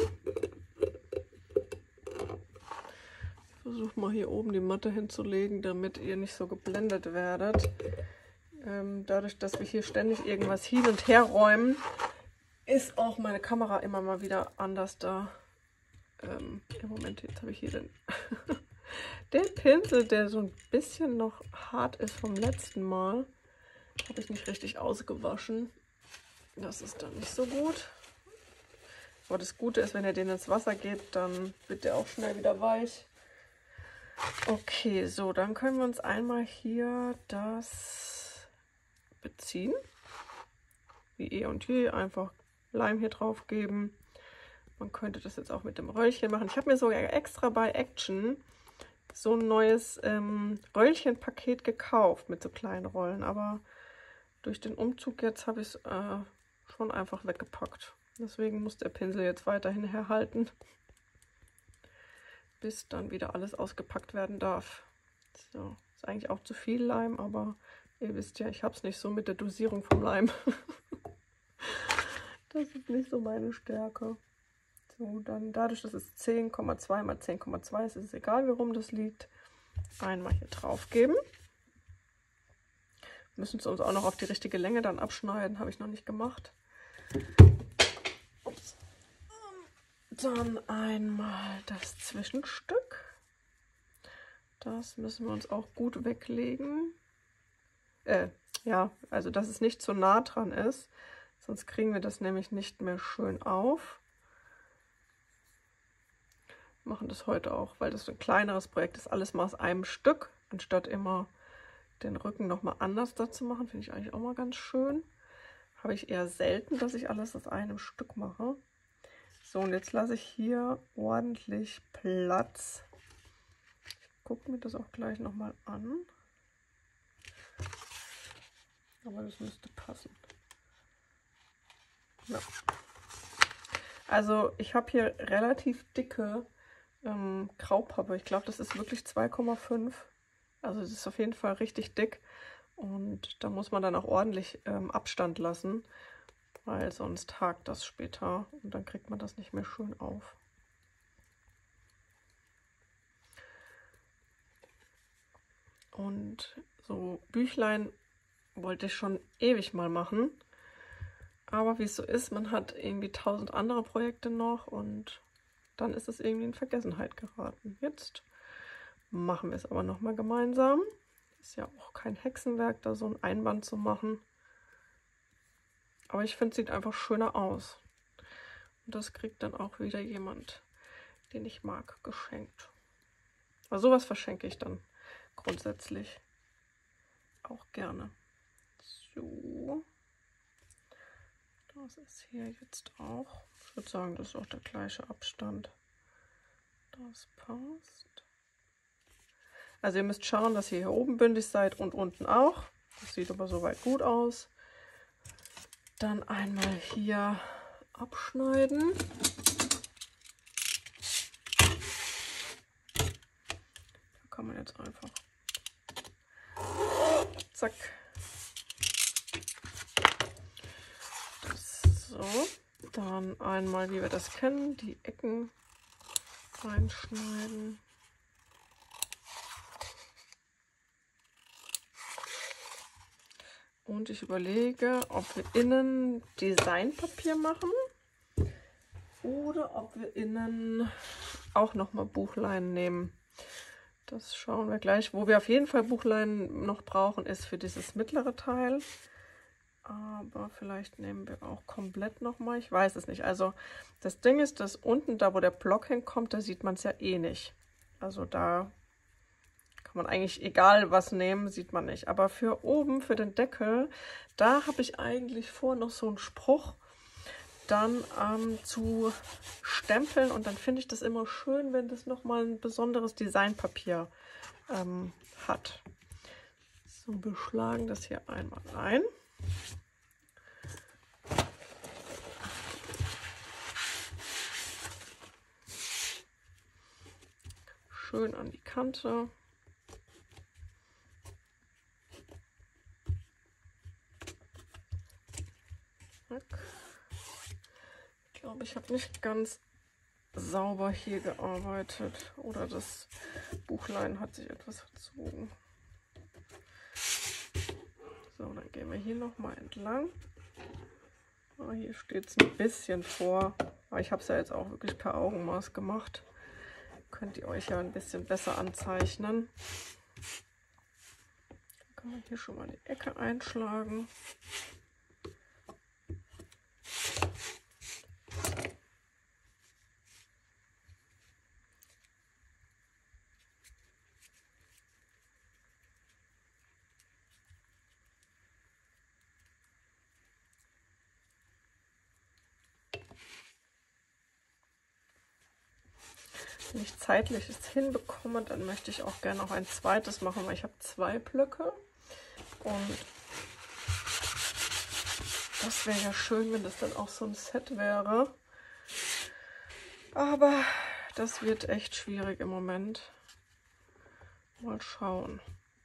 Ich versuche mal hier oben die Matte hinzulegen, damit ihr nicht so geblendet werdet. Dadurch, dass wir hier ständig irgendwas hin und her räumen, ist auch meine Kamera immer mal wieder anders da. Im Moment, jetzt habe ich hier den Pinsel, der so ein bisschen noch hart ist vom letzten Mal. Habe ich nicht richtig ausgewaschen. Das ist dann nicht so gut. Aber das Gute ist, wenn ihr den ins Wasser gebt, dann wird der auch schnell wieder weich. Okay, so, dann können wir uns einmal hier das beziehen. Wie eh und je, einfach Leim hier drauf geben. Man könnte das jetzt auch mit dem Röllchen machen. Ich habe mir sogar extra bei Action so ein neues Röllchenpaket gekauft mit so kleinen Rollen. Aber durch den Umzug jetzt habe ich es schon einfach weggepackt. Deswegen muss der Pinsel jetzt weiterhin herhalten, bis dann wieder alles ausgepackt werden darf. So, ist eigentlich auch zu viel Leim, aber ihr wisst ja, ich habe es nicht so mit der Dosierung vom Leim. Das ist nicht so meine Stärke. So, dann dadurch, dass es 10,2 mal 10,2 ist, ist es egal, wie rum das liegt. Einmal hier drauf geben. Müssen es uns auch noch auf die richtige Länge dann abschneiden, habe ich noch nicht gemacht. Ups. Dann einmal das Zwischenstück. Das müssen wir uns auch gut weglegen. Ja, also dass es nicht zu nah dran ist, sonst kriegen wir das nämlich nicht mehr schön auf. Machen das heute auch, weil das ein kleineres Projekt ist, alles mal aus einem Stück, anstatt immer den Rücken noch mal anders dazu machen, finde ich eigentlich auch mal ganz schön. Habe ich eher selten, dass ich alles aus einem Stück mache. So, und jetzt lasse ich hier ordentlich Platz. Ich gucke mir das auch gleich noch mal an. Aber das müsste passen. Ja. Also ich habe hier relativ dicke Graupappe. Ich glaube, das ist wirklich 2,5. Also es ist auf jeden Fall richtig dick. Und da muss man dann auch ordentlich Abstand lassen, weil sonst hakt das später und dann kriegt man das nicht mehr schön auf. Und so Büchlein wollte ich schon ewig mal machen. Aber wie es so ist, man hat irgendwie 1000 andere Projekte noch und dann ist es irgendwie in Vergessenheit geraten. Jetzt machen wir es aber nochmal gemeinsam. Ist ja auch kein Hexenwerk, da so ein Einband zu machen. Aber ich finde, es sieht einfach schöner aus. Und das kriegt dann auch wieder jemand, den ich mag, geschenkt. Also sowas verschenke ich dann grundsätzlich auch gerne. So. Das ist hier jetzt auch. Ich würde sagen, das ist auch der gleiche Abstand. Das passt. Also ihr müsst schauen, dass ihr hier oben bündig seid und unten auch. Das sieht aber soweit gut aus. Dann einmal hier abschneiden. Da kann man jetzt einfach zack. So, dann einmal, wie wir das kennen, die Ecken reinschneiden. Und ich überlege, ob wir innen Designpapier machen oder ob wir innen auch nochmal Buchleinen nehmen. Das schauen wir gleich. Wo wir auf jeden Fall Buchleinen noch brauchen, ist für dieses mittlere Teil. Aber vielleicht nehmen wir auch komplett nochmal. Ich weiß es nicht. Also das Ding ist, dass unten, da wo der Block hinkommt, da sieht man es ja eh nicht. Also da kann man eigentlich egal was nehmen, sieht man nicht. Aber für oben, für den Deckel, da habe ich eigentlich vor, noch so einen Spruch dann zu stempeln. Und dann finde ich das immer schön, wenn das nochmal ein besonderes Designpapier hat. So, wir schlagen das hier einmal ein. Schön an die Kante. Ich glaube, ich habe nicht ganz sauber hier gearbeitet oder das Buchlein hat sich etwas verzogen. So, dann gehen wir hier noch mal entlang. Hier steht es ein bisschen vor, aber ich habe es ja jetzt auch wirklich per Augenmaß gemacht. Könnt ihr euch ja ein bisschen besser anzeichnen. Dann kann man hier schon mal die Ecke einschlagen. Wenn ich zeitlich es hinbekomme, dann möchte ich auch gerne noch ein zweites machen, weil ich habe 2 Blöcke und das wäre ja schön, wenn das dann auch so ein Set wäre. Aber das wird echt schwierig im Moment. Mal schauen.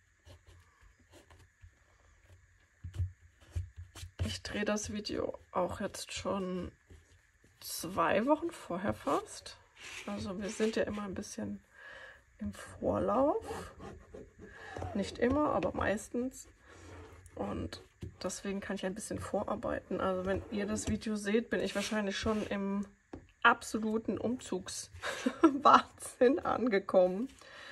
Ich drehe das Video auch jetzt schon 2 Wochen vorher fast. Also wir sind ja immer ein bisschen im Vorlauf. Nicht immer, aber meistens. Und deswegen kann ich ein bisschen vorarbeiten. Also wenn ihr das Video seht, bin ich wahrscheinlich schon im absoluten Umzugswahnsinn angekommen.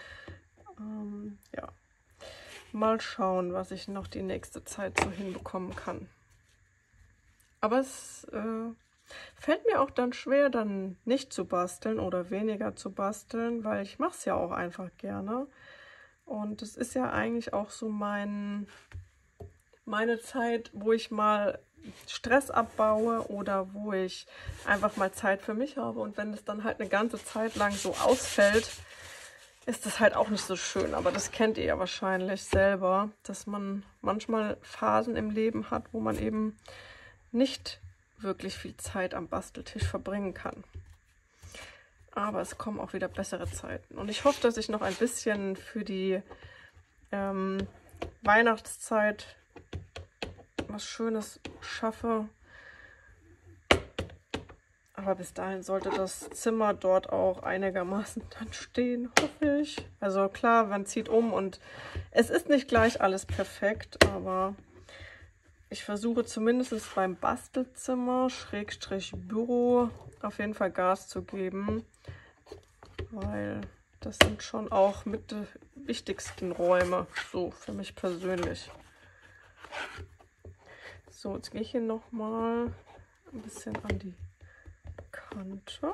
Ja, mal schauen, was ich noch die nächste Zeit so hinbekommen kann. Aber es fällt mir auch dann schwer, dann nicht zu basteln oder weniger zu basteln, weil ich mache es ja auch einfach gerne. Und es ist ja eigentlich auch so meine Zeit, wo ich mal Stress abbaue oder wo ich einfach mal Zeit für mich habe. Und wenn es dann halt eine ganze Zeit lang so ausfällt, ist das halt auch nicht so schön. Aber das kennt ihr ja wahrscheinlich selber, dass man manchmal Phasen im Leben hat, wo man eben nicht wirklich viel Zeit am Basteltisch verbringen kann. Aber es kommen auch wieder bessere Zeiten. Und ich hoffe, dass ich noch ein bisschen für die Weihnachtszeit was Schönes schaffe. Aber bis dahin sollte das Zimmer dort auch einigermaßen dann stehen, hoffe ich. Also klar, man zieht um und es ist nicht gleich alles perfekt, aber ich versuche zumindest beim Bastelzimmer, / Büro, auf jeden Fall Gas zu geben, weil das sind schon auch mit die wichtigsten Räume, so für mich persönlich. So, jetzt gehe ich hier nochmal ein bisschen an die Kante.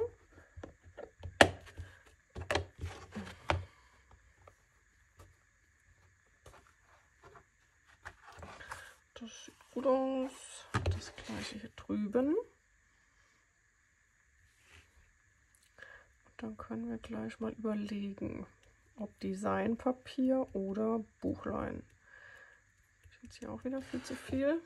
Das sieht gut aus. Das gleiche hier drüben. Und dann können wir gleich mal überlegen, ob Designpapier oder Buchlein. Ich habe jetzt hier auch wieder viel zu viel.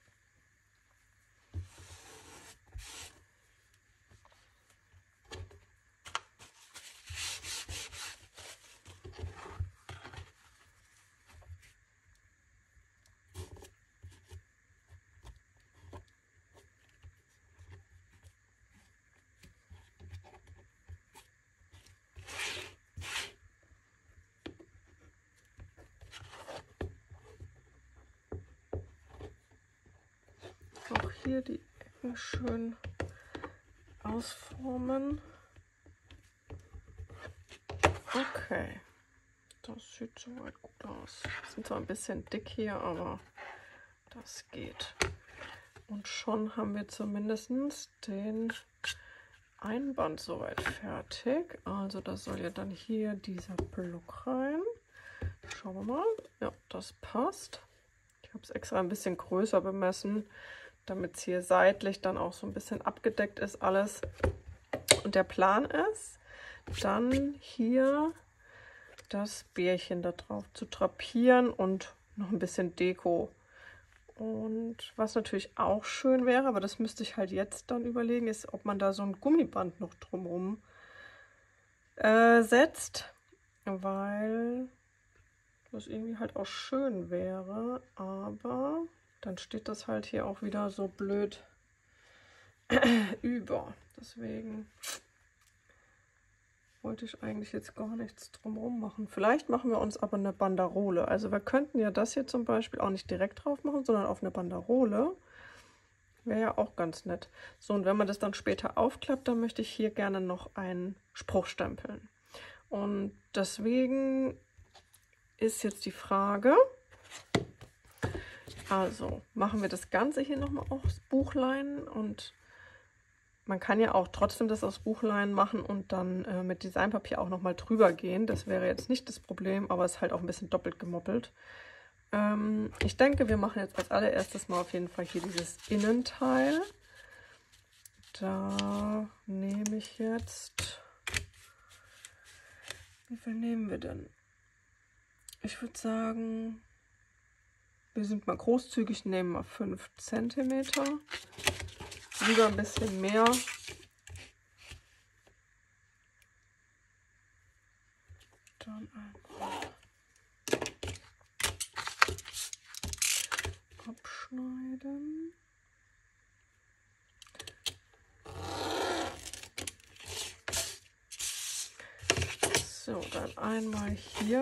Auch hier die Ecken schön ausformen. Okay, das sieht soweit gut aus. Sind zwar ein bisschen dick hier, aber das geht. Und schon haben wir zumindest den Einband soweit fertig. Also da soll ja dann hier dieser Block rein. Schauen wir mal. Ja, das passt. Ich habe es extra ein bisschen größer bemessen, damit es hier seitlich dann auch so ein bisschen abgedeckt ist alles. Und der Plan ist, dann hier das Bärchen da drauf zu drapieren und noch ein bisschen Deko. Und was natürlich auch schön wäre, aber das müsste ich halt jetzt dann überlegen, ist, ob man da so ein Gummiband noch drumherum setzt, weil das irgendwie halt auch schön wäre, aber dann steht das halt hier auch wieder so blöd über. Deswegen wollte ich eigentlich jetzt gar nichts drumherum machen. Vielleicht machen wir uns aber eine Banderole. Also wir könnten ja das hier zum Beispiel auch nicht direkt drauf machen, sondern auf eine Banderole. Wäre ja auch ganz nett. So, und wenn man das dann später aufklappt, dann möchte ich hier gerne noch einen Spruch stempeln. Und deswegen ist jetzt die Frage, also machen wir das Ganze hier nochmal aufs Buchlein und man kann ja auch trotzdem das aus Buchlein machen und dann mit Designpapier auch nochmal drüber gehen. Das wäre jetzt nicht das Problem, aber es ist halt auch ein bisschen doppelt gemoppelt. Ich denke, wir machen jetzt als allererstes mal auf jeden Fall hier dieses Innenteil. Da nehme ich jetzt, wie viel nehmen wir denn? Ich würde sagen, wir sind mal großzügig, nehmen mal 5 cm. Lieber ein bisschen mehr. Dann einfach abschneiden. So, dann einmal hier.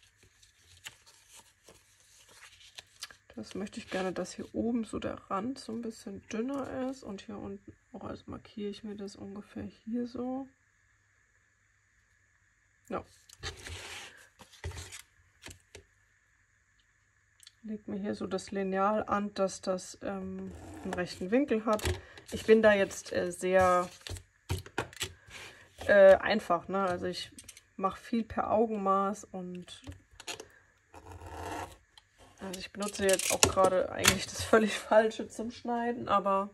Das möchte ich gerne, dass hier oben so der Rand so ein bisschen dünner ist und hier unten auch, also markiere ich mir das ungefähr hier so. Ja. Legt mir hier so das Lineal an, dass das einen rechten Winkel hat. Ich bin da jetzt sehr einfach, ne? Also ich mache viel per Augenmaß und also ich benutze jetzt auch gerade eigentlich das völlig Falsche zum Schneiden, aber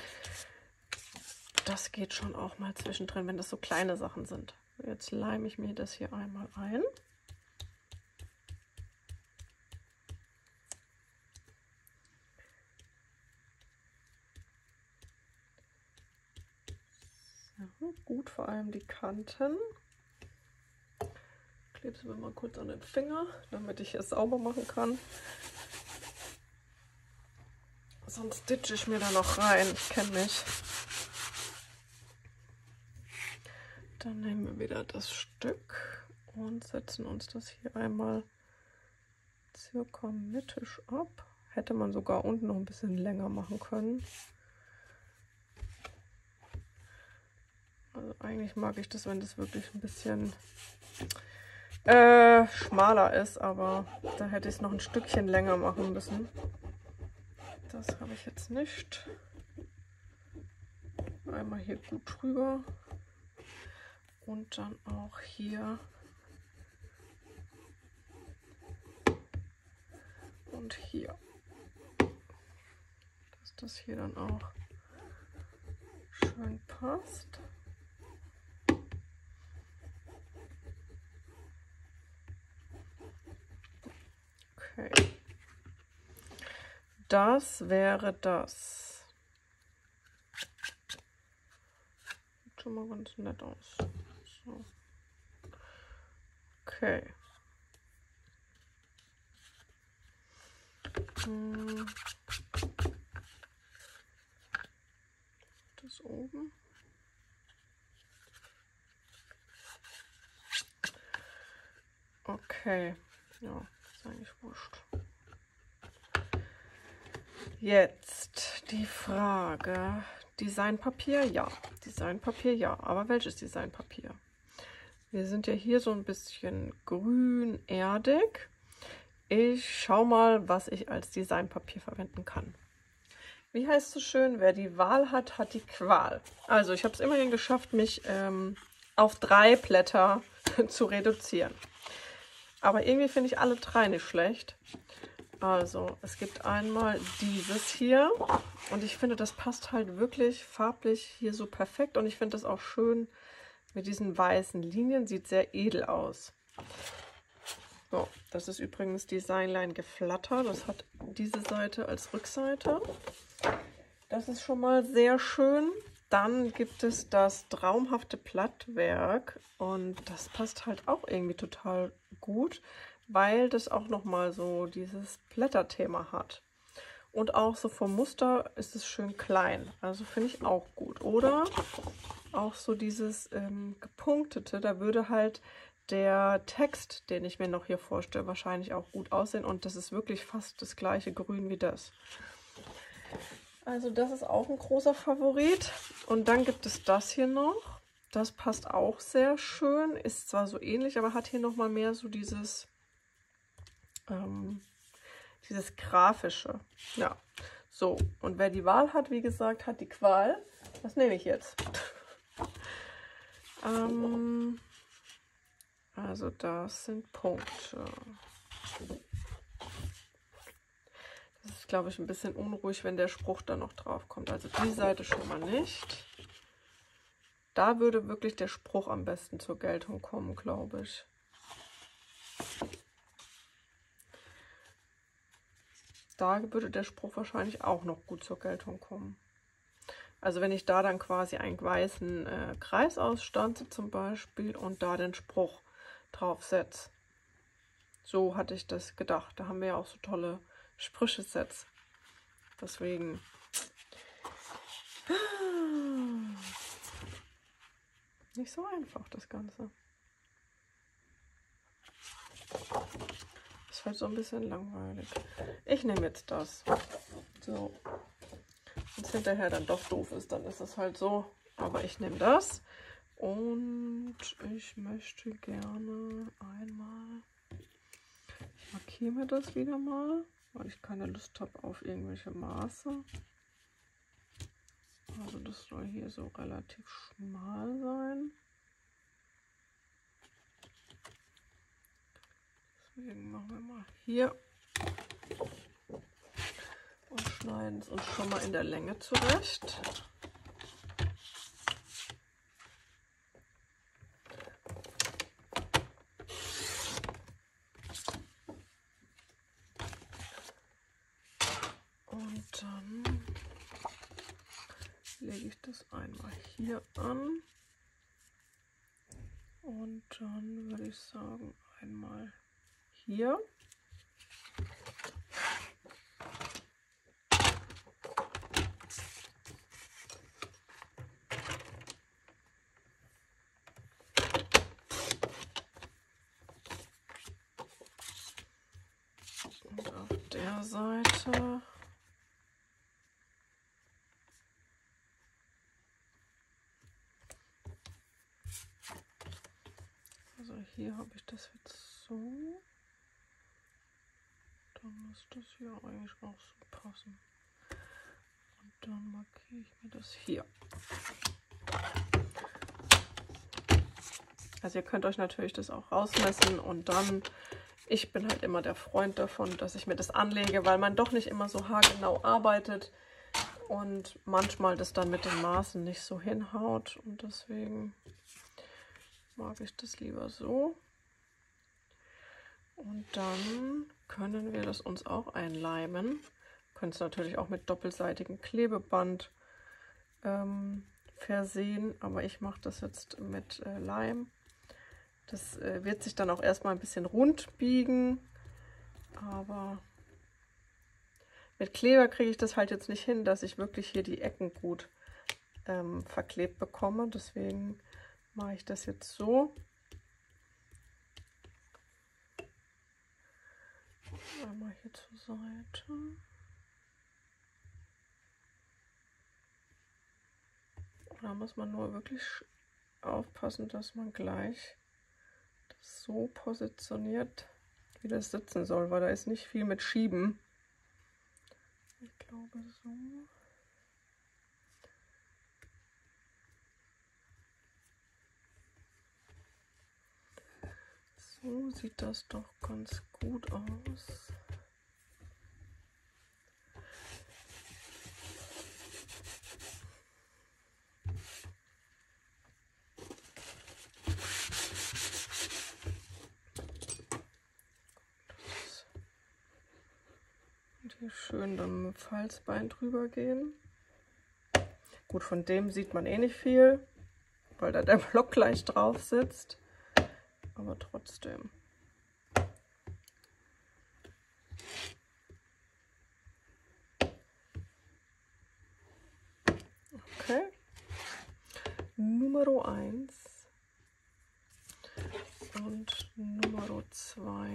das geht schon auch mal zwischendrin, wenn das so kleine Sachen sind. Jetzt leime ich mir das hier einmal ein. So, gut, vor allem die Kanten. Klebe es mir mal kurz an den Finger, damit ich es sauber machen kann. Sonst stitche ich mir da noch rein. Ich kenne mich. Dann nehmen wir wieder das Stück und setzen uns das hier einmal circa mittig ab. Hätte man sogar unten noch ein bisschen länger machen können. Also eigentlich mag ich das, wenn das wirklich ein bisschen schmaler ist, aber da hätte ich es noch ein Stückchen länger machen müssen. Das habe ich jetzt nicht. Einmal hier gut drüber und dann auch hier und hier, dass das hier dann auch schön passt. Okay. Das wäre das. Sieht schon mal ganz nett aus. So. Okay. Das oben. Okay. Ja, ist eigentlich wurscht. Jetzt die Frage, Designpapier, ja. Designpapier, ja. Aber welches Designpapier? Wir sind ja hier so ein bisschen grün-erdig. Ich schaue mal, was ich als Designpapier verwenden kann. Wie heißt es so schön, wer die Wahl hat, hat die Qual. Also ich habe es immerhin geschafft, mich auf 3 Blätter zu reduzieren. Aber irgendwie finde ich alle drei nicht schlecht. Also, es gibt einmal dieses hier. Und ich finde, das passt halt wirklich farblich hier so perfekt. Und ich finde das auch schön mit diesen weißen Linien. Sieht sehr edel aus. So, das ist übrigens Designline Geflatter. Das hat diese Seite als Rückseite. Das ist schon mal sehr schön. Dann gibt es das traumhafte Blattwerk und das passt halt auch irgendwie total gut, weil das auch nochmal so dieses Blätterthema hat. Und auch so vom Muster ist es schön klein, also finde ich auch gut. Oder auch so dieses gepunktete, da würde halt der Text, den ich mir noch hier vorstelle, wahrscheinlich auch gut aussehen. Und das ist wirklich fast das gleiche Grün wie das. Also das ist auch ein großer Favorit. Und dann gibt es das hier noch. Das passt auch sehr schön. Ist zwar so ähnlich, aber hat hier nochmal mehr so dieses Grafische. Ja, so. Und wer die Wahl hat, wie gesagt, hat die Qual. Was nehme ich jetzt? Also das sind Punkte. Das ist, glaube ich, ein bisschen unruhig, wenn der Spruch dann noch drauf kommt. Also die Seite schon mal nicht. Da würde wirklich der Spruch am besten zur Geltung kommen, glaube ich. Da würde der Spruch wahrscheinlich auch noch gut zur Geltung kommen. Also wenn ich da dann quasi einen weißen Kreis ausstanze zum Beispiel und da den Spruch drauf setze. So hatte ich das gedacht. Da haben wir ja auch so tolle Sprüche-Sets. Deswegen. Nicht so einfach, das Ganze. Ist halt so ein bisschen langweilig. Ich nehme jetzt das. So. Wenn es hinterher dann doch doof ist, dann ist es halt so. Aber ich nehme das. Und ich möchte gerne einmal... Ich markiere mir das wieder mal, weil ich keine Lust habe auf irgendwelche Maße. Also das soll hier so relativ schmal sein. Deswegen machen wir mal hier und schneiden es uns schon mal in der Länge zurecht. Und dann lege ich das einmal hier an. Und dann würde ich sagen, einmal hier. Und auf der Seite also hier habe ich das jetzt so. Dann muss das hier eigentlich auch so passen. Und dann markiere ich mir das hier. Also ihr könnt euch natürlich das auch rausmessen und dann, ich bin halt immer der Freund davon, dass ich mir das anlege, weil man doch nicht immer so haargenau arbeitet und manchmal das dann mit den Maßen nicht so hinhaut und deswegen mag ich das lieber so. Und dann können wir das uns auch einleimen. Können es natürlich auch mit doppelseitigem Klebeband versehen, aber ich mache das jetzt mit Leim. Das wird sich dann auch erstmal ein bisschen rund biegen, aber mit Kleber kriege ich das halt jetzt nicht hin, dass ich wirklich hier die Ecken gut verklebt bekomme. Deswegen mache ich das jetzt so. Einmal hier zur Seite. Da muss man nur wirklich aufpassen, dass man gleich das so positioniert, wie das sitzen soll, weil da ist nicht viel mit Schieben. Ich glaube so. So sieht das doch ganz gut aus. Und hier schön dann mit dem Falzbein drüber gehen. Gut, von dem sieht man eh nicht viel, weil da der Block gleich drauf sitzt. Aber trotzdem. Okay. Nummer 1 und Nummer 2.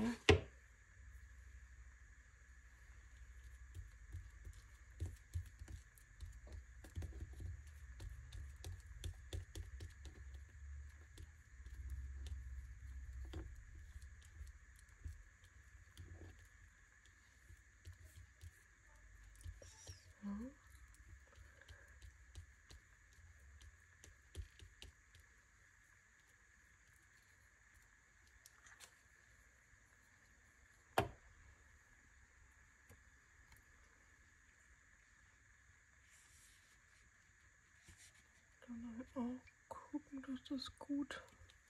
Dann auch gucken, dass das gut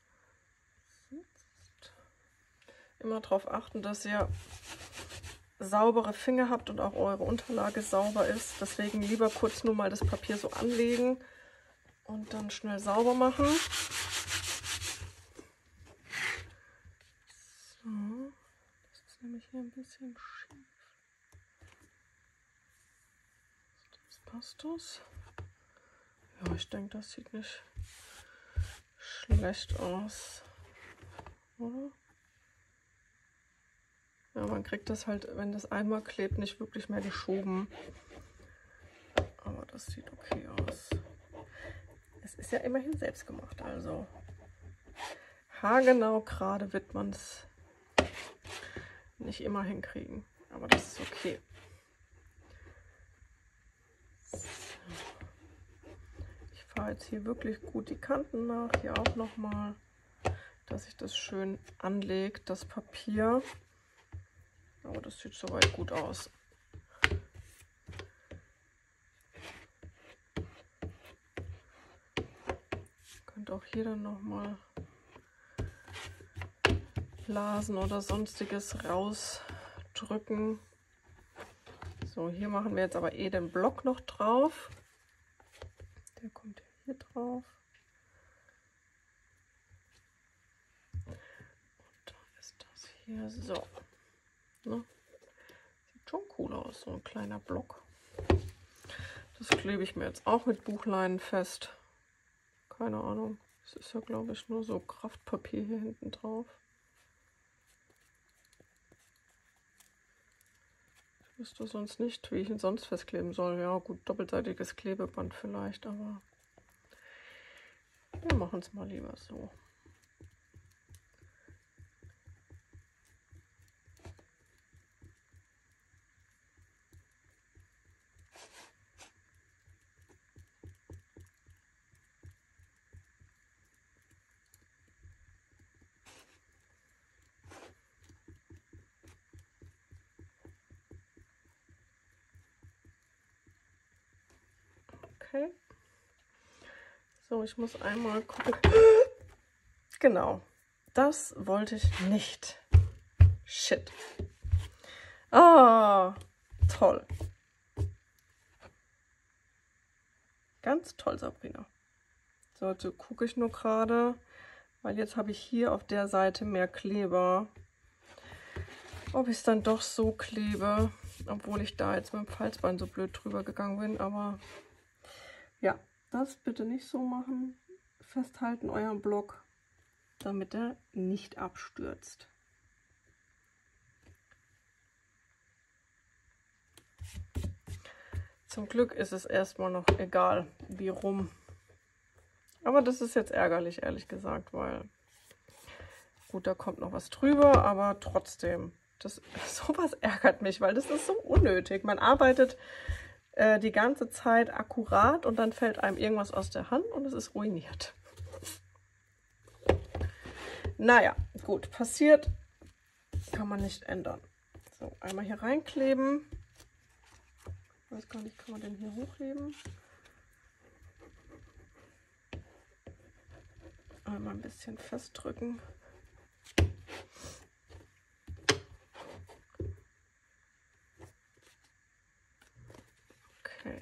sitzt. Immer darauf achten, dass ihr saubere Finger habt und auch eure Unterlage sauber ist. Deswegen lieber kurz nur mal das Papier so anlegen und dann schnell sauber machen. So, das ist nämlich hier ein bisschen schief. Passt das? Ja, ich denke, das sieht nicht schlecht aus, oder? Ja, man kriegt das halt, wenn das einmal klebt, nicht wirklich mehr geschoben. Aber das sieht okay aus. Es ist ja immerhin selbst gemacht, also haargenau gerade wird man es nicht immer hinkriegen. Aber das ist okay. Ich fahre jetzt hier wirklich gut die Kanten nach, hier auch nochmal, dass sich das schön anlegt, das Papier. Aber das sieht soweit gut aus. Ihr könnt auch hier dann nochmal Blasen oder sonstiges rausdrücken. So, hier machen wir jetzt aber eh den Block noch drauf. Der kommt hier drauf. Und dann ist das hier so. Ne? Sieht schon cool aus, so ein kleiner Block. Das klebe ich mir jetzt auch mit Buchleinen fest. Keine Ahnung. Es ist ja, glaube ich, nur so Kraftpapier hier hinten drauf. Ich wüsste sonst nicht, wie ich ihn sonst festkleben soll. Ja gut, doppelseitiges Klebeband vielleicht, aber wir machen es mal lieber so. Okay. So, ich muss einmal gucken. Genau, das wollte ich nicht. Shit. Ah, toll. Ganz toll, Sabrina. So, jetzt gucke ich nur gerade, weil jetzt habe ich hier auf der Seite mehr Kleber. Ob ich es dann doch so klebe, obwohl ich da jetzt mit dem Falzbein so blöd drüber gegangen bin, aber ja, das bitte nicht so machen. Festhalten euren Block, damit er nicht abstürzt. Zum Glück ist es erstmal noch egal, wie rum. Aber das ist jetzt ärgerlich, ehrlich gesagt, weil gut, da kommt noch was drüber, aber trotzdem, sowas ärgert mich, weil das ist so unnötig. Man arbeitet die ganze Zeit akkurat und dann fällt einem irgendwas aus der Hand und es ist ruiniert. Naja, gut, passiert, kann man nicht ändern. So, einmal hier reinkleben. Ich weiß gar nicht, kann man den hier hochheben? Einmal ein bisschen festdrücken. Okay.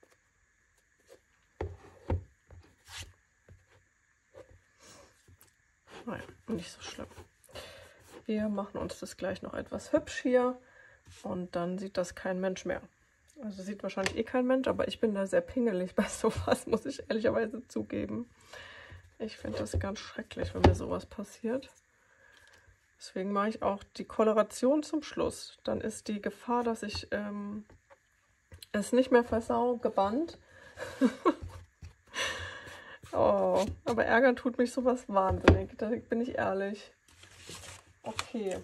Naja, nicht so schlimm. Wir machen uns das gleich noch etwas hübsch hier und dann sieht das kein Mensch mehr. Also sieht wahrscheinlich eh kein Mensch, aber ich bin da sehr pingelig bei sowas, muss ich ehrlicherweise zugeben. Ich finde das ganz schrecklich, wenn mir sowas passiert. Deswegen mache ich auch die Koloration zum Schluss. Dann ist die Gefahr, dass ich es nicht mehr versau, gebannt. Oh, aber ärgern tut mich sowas wahnsinnig, da bin ich ehrlich. Okay.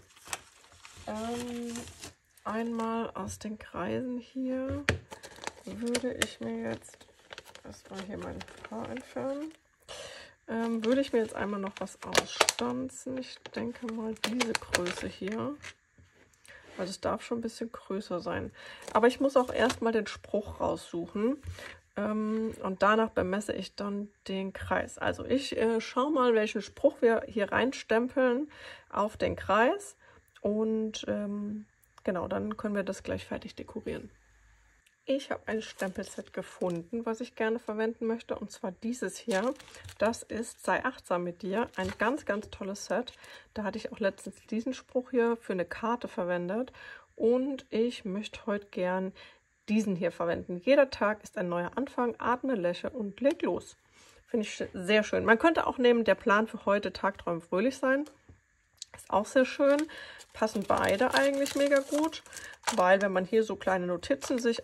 Einmal aus den Kreisen hier würde ich mir jetzt erstmal hier mein Haar entfernen. Würde ich mir jetzt einmal noch was ausstanzen. Ich denke mal diese Größe hier. Also es darf schon ein bisschen größer sein. Aber ich muss auch erstmal den Spruch raussuchen. Und danach bemesse ich dann den Kreis. Also ich schaue mal, welchen Spruch wir hier reinstempeln auf den Kreis. Und genau, dann können wir das gleich fertig dekorieren. Ich habe ein Stempelset gefunden, was ich gerne verwenden möchte, und zwar dieses hier. Das ist Sei achtsam mit dir, ein ganz, ganz tolles Set. Da hatte ich auch letztens diesen Spruch hier für eine Karte verwendet und ich möchte heute gern diesen hier verwenden. Jeder Tag ist ein neuer Anfang, atme, lächle und leg los. Finde ich sehr schön. Man könnte auch nehmen, der Plan für heute, Tagträumen fröhlich sein. Ist auch sehr schön. Passen beide eigentlich mega gut, weil wenn man hier so kleine Notizen sich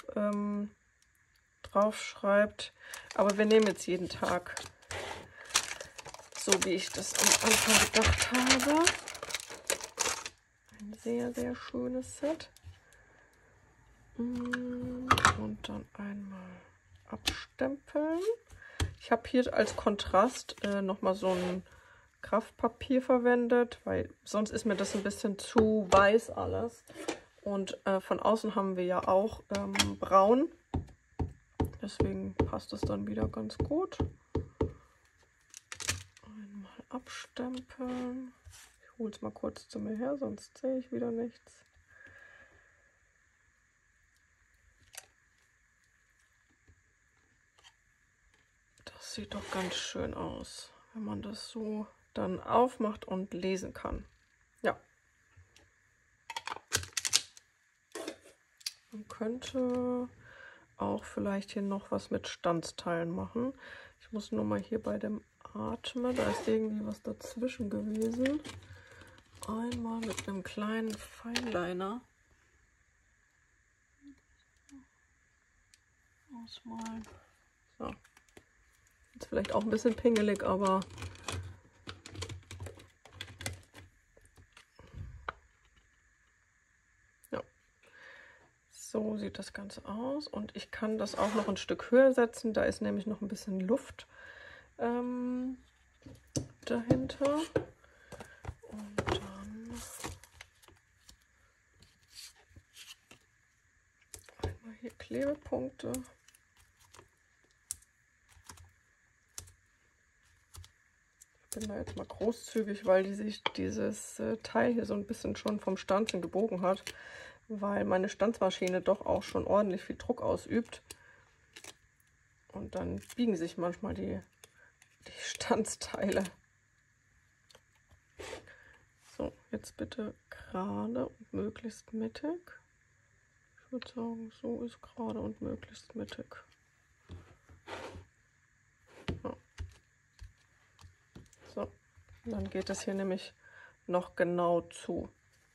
drauf schreibt, aber wir nehmen jetzt jeden Tag, so wie ich das am Anfang gedacht habe. Ein sehr, sehr schönes Set. Und dann einmal abstempeln. Ich habe hier als Kontrast nochmal so ein Kraftpapier verwendet, weil sonst ist mir das ein bisschen zu weiß alles. Und von außen haben wir ja auch braun. Deswegen passt es dann wieder ganz gut. Einmal abstempeln. Ich hole es mal kurz zu mir her, sonst sehe ich wieder nichts. Das sieht doch ganz schön aus, wenn man das so dann aufmacht und lesen kann. Ja. Man könnte auch vielleicht hier noch was mit Stanzteilen machen. Ich muss nur mal hier bei dem Atmen, da ist irgendwie was dazwischen gewesen. Einmal mit einem kleinen Feinliner ausmalen. So. Jetzt vielleicht auch ein bisschen pingelig, aber ja. So sieht das Ganze aus. Und ich kann das auch noch ein Stück höher setzen. Da ist nämlich noch ein bisschen Luft dahinter. Und dann einmal hier Klebepunkte. Ich bin da jetzt mal großzügig, weil sich dieses Teil hier so ein bisschen schon vom Stanzen gebogen hat, weil meine Stanzmaschine doch auch schon ordentlich viel Druck ausübt. Und dann biegen sich manchmal die Stanzteile. So, jetzt bitte gerade und möglichst mittig. Ich würde sagen, so ist gerade und möglichst mittig. Ja. So, und dann geht das hier nämlich noch genau zu.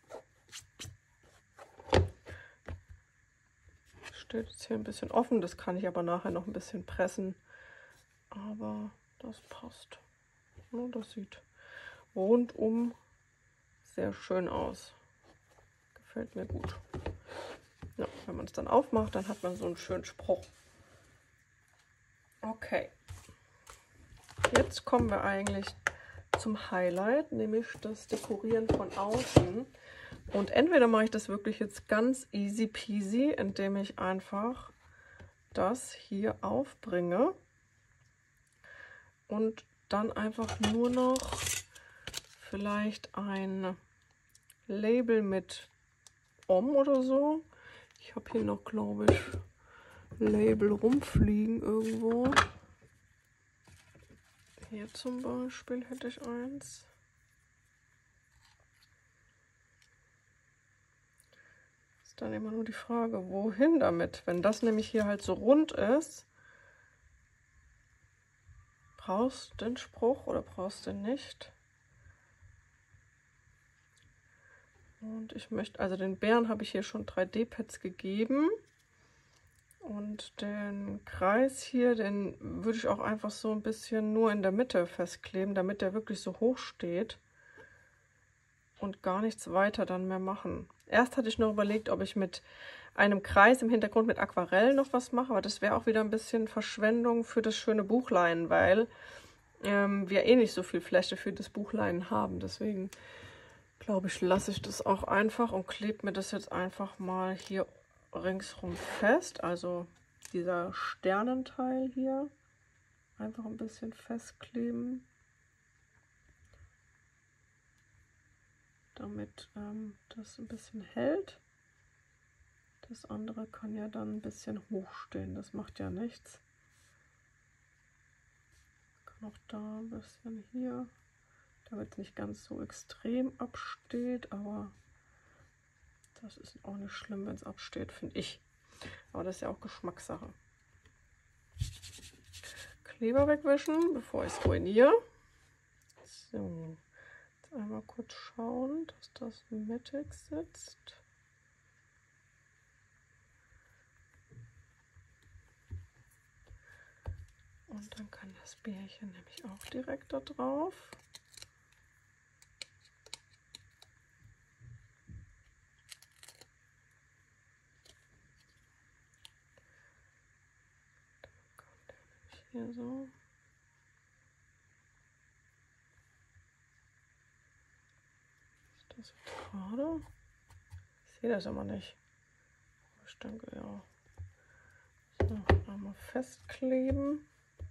Steht jetzt hier ein bisschen offen, das kann ich aber nachher noch ein bisschen pressen. Aber das passt. Ja, das sieht rundum sehr schön aus. Gefällt mir gut. Ja, wenn man es dann aufmacht, dann hat man so einen schönen Spruch. Okay. Jetzt kommen wir eigentlich zum Highlight, nämlich das Dekorieren von außen. Und entweder mache ich das wirklich jetzt ganz easy peasy, indem ich einfach das hier aufbringe und dann einfach nur noch vielleicht ein Label mit Om oder so. Ich habe hier noch, glaube ich, Label rumfliegen irgendwo. Hier zum Beispiel hätte ich eins. Ist dann immer nur die Frage, wohin damit? Wenn das nämlich hier halt so rund ist, brauchst du den Spruch oder brauchst du den nicht? Und ich möchte, also den Bären habe ich hier schon 3D-Pads gegeben. Und den Kreis hier, den würde ich auch einfach so ein bisschen nur in der Mitte festkleben, damit der wirklich so hoch steht. Und gar nichts weiter dann mehr machen. Erst hatte ich noch überlegt, ob ich mit einem Kreis im Hintergrund mit Aquarell noch was mache, aber das wäre auch wieder ein bisschen Verschwendung für das schöne Buchlein, weil wir eh nicht so viel Fläche für das Buchlein haben. Deswegen glaube ich, lasse ich das auch einfach und klebe mir das jetzt einfach mal hier ringsrum fest. Also dieser Sternenteil hier einfach ein bisschen festkleben, damit das ein bisschen hält. Das andere kann ja dann ein bisschen hoch stehen, das macht ja nichts. Kann auch da ein bisschen hier, damit es nicht ganz so extrem absteht, aber das ist auch nicht schlimm, wenn es absteht, finde ich. Aber das ist ja auch Geschmackssache. Kleber wegwischen, bevor ich es ruiniere. So, jetzt einmal kurz schauen, dass das mittig sitzt. Und dann kann das Bärchen nämlich auch direkt da drauf. Dann kommt der nämlich hier so. Ist das jetzt gerade? Ich sehe das immer nicht. Ich denke, ja. So, einmal festkleben.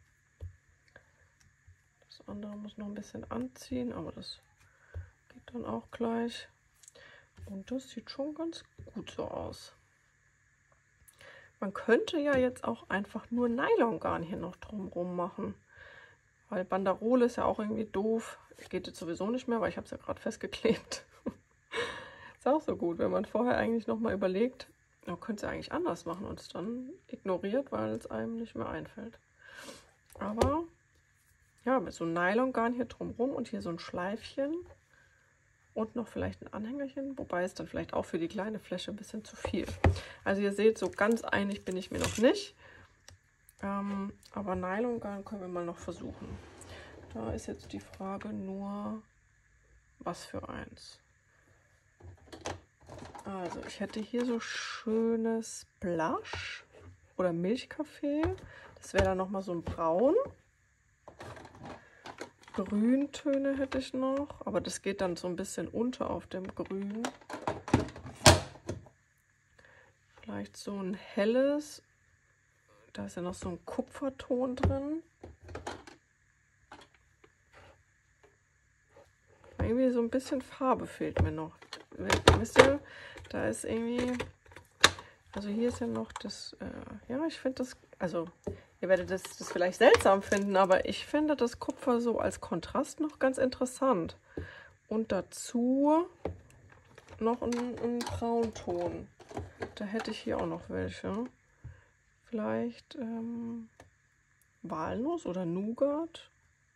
Das andere muss noch ein bisschen anziehen, aber das geht dann auch gleich. Und das sieht schon ganz gut so aus. Man könnte ja jetzt auch einfach nur Nylongarn hier noch drumherum machen. Weil Banderole ist ja auch irgendwie doof. Geht jetzt sowieso nicht mehr, weil ich habe es ja gerade festgeklebt. Ist auch so gut, wenn man vorher eigentlich nochmal überlegt, man könnte es ja eigentlich anders machen und es dann ignoriert, weil es einem nicht mehr einfällt. Aber ja, mit so einem Nylongarn hier drumherum und hier so ein Schleifchen und noch vielleicht ein Anhängerchen, wobei es dann vielleicht auch für die kleine Fläche ein bisschen zu viel. Also ihr seht, so ganz einig bin ich mir noch nicht. Aber Nylongarn können wir mal noch versuchen. Da ist jetzt die Frage nur, was für eins. Also ich hätte hier so schönes Blush oder Milchkaffee. Das wäre dann nochmal so ein Braun. Grüntöne hätte ich noch, aber das geht dann so ein bisschen unter auf dem Grün. Vielleicht so ein helles. Da ist ja noch so ein Kupferton drin. Irgendwie so ein bisschen Farbe fehlt mir noch. Wisst ihr, da ist irgendwie, also hier ist ja noch das, ja, ich finde das, also ihr werdet das vielleicht seltsam finden, aber ich finde das Kupfer so als Kontrast noch ganz interessant. Und dazu noch ein Braunton. Da hätte ich hier auch noch welche. Vielleicht Walnuss oder Nougat.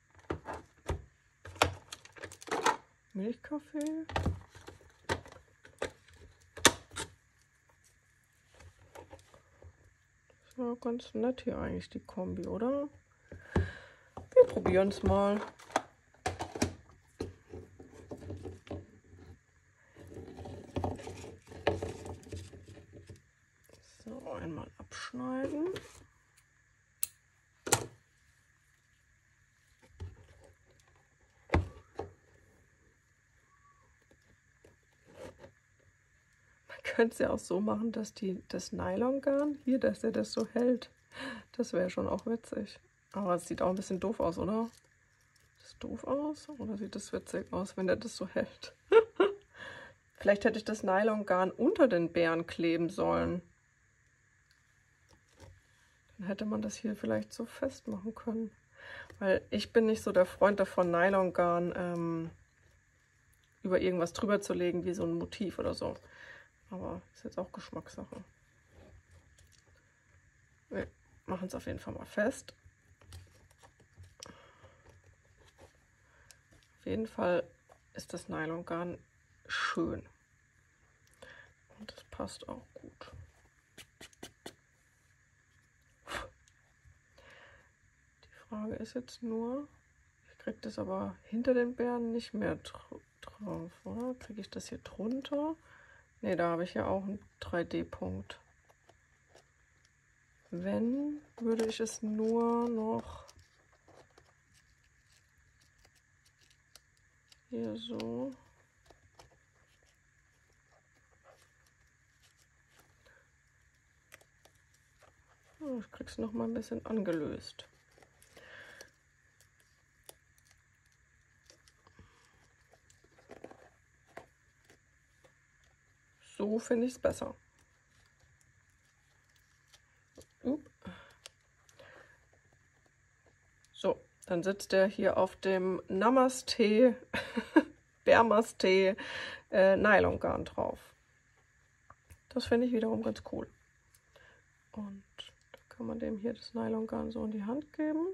Milchkaffee. Das war ganz nett hier eigentlich, die Kombi, oder? Wir probieren es mal. So, einmal abschneiden. könnte es ja auch so machen, dass das Nylongarn hier, dass er das so hält. Das wäre schon auch witzig. Aber es sieht auch ein bisschen doof aus, oder? Sieht das doof aus? Oder sieht das witzig aus, wenn er das so hält? Vielleicht hätte ich das Nylongarn unter den Beeren kleben sollen. Dann hätte man das hier vielleicht so festmachen können. Weil ich bin nicht so der Freund davon, Nylongarn über irgendwas drüber zu legen, wie so ein Motiv oder so. Aber ist jetzt auch Geschmackssache. Wir machen es auf jeden Fall mal fest. Auf jeden Fall ist das Nylongarn schön. Und das passt auch gut. Die Frage ist jetzt nur, ich kriege das aber hinter den Beeren nicht mehr drauf, oder? Kriege ich das hier drunter? Ne, da habe ich ja auch einen 3D-Punkt. Wenn, würde ich es nur noch hier so. Ich kriege es noch mal ein bisschen angelöst. So finde ich es besser. So, dann sitzt er hier auf dem Namaste, Bärmastee Nylongarn drauf. Das finde ich wiederum ganz cool. Und da kann man dem hier das Nylongarn so in die Hand geben.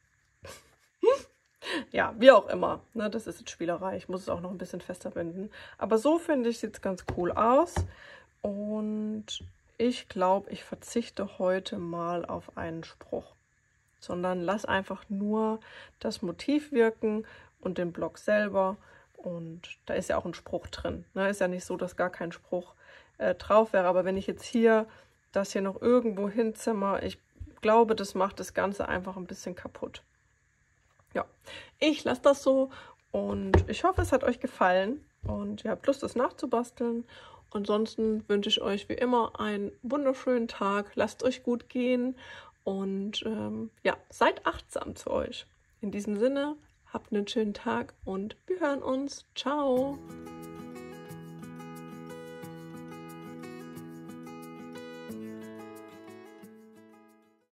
Ja, wie auch immer. Ne, das ist jetzt Spielerei. Ich muss es auch noch ein bisschen fester binden. Aber so finde ich, sieht es ganz cool aus. Und ich glaube, ich verzichte heute mal auf einen Spruch. Sondern lass einfach nur das Motiv wirken und den Block selber. Und da ist ja auch ein Spruch drin. Ne, ist ja nicht so, dass gar kein Spruch drauf wäre. Aber wenn ich jetzt hier das hier noch irgendwo hinzimmer, ich glaube, das macht das Ganze einfach ein bisschen kaputt. Ja, ich lasse das so und ich hoffe, es hat euch gefallen und ihr habt Lust, das nachzubasteln. Ansonsten wünsche ich euch wie immer einen wunderschönen Tag. Lasst euch gut gehen und ja, seid achtsam zu euch. In diesem Sinne, habt einen schönen Tag und wir hören uns. Ciao!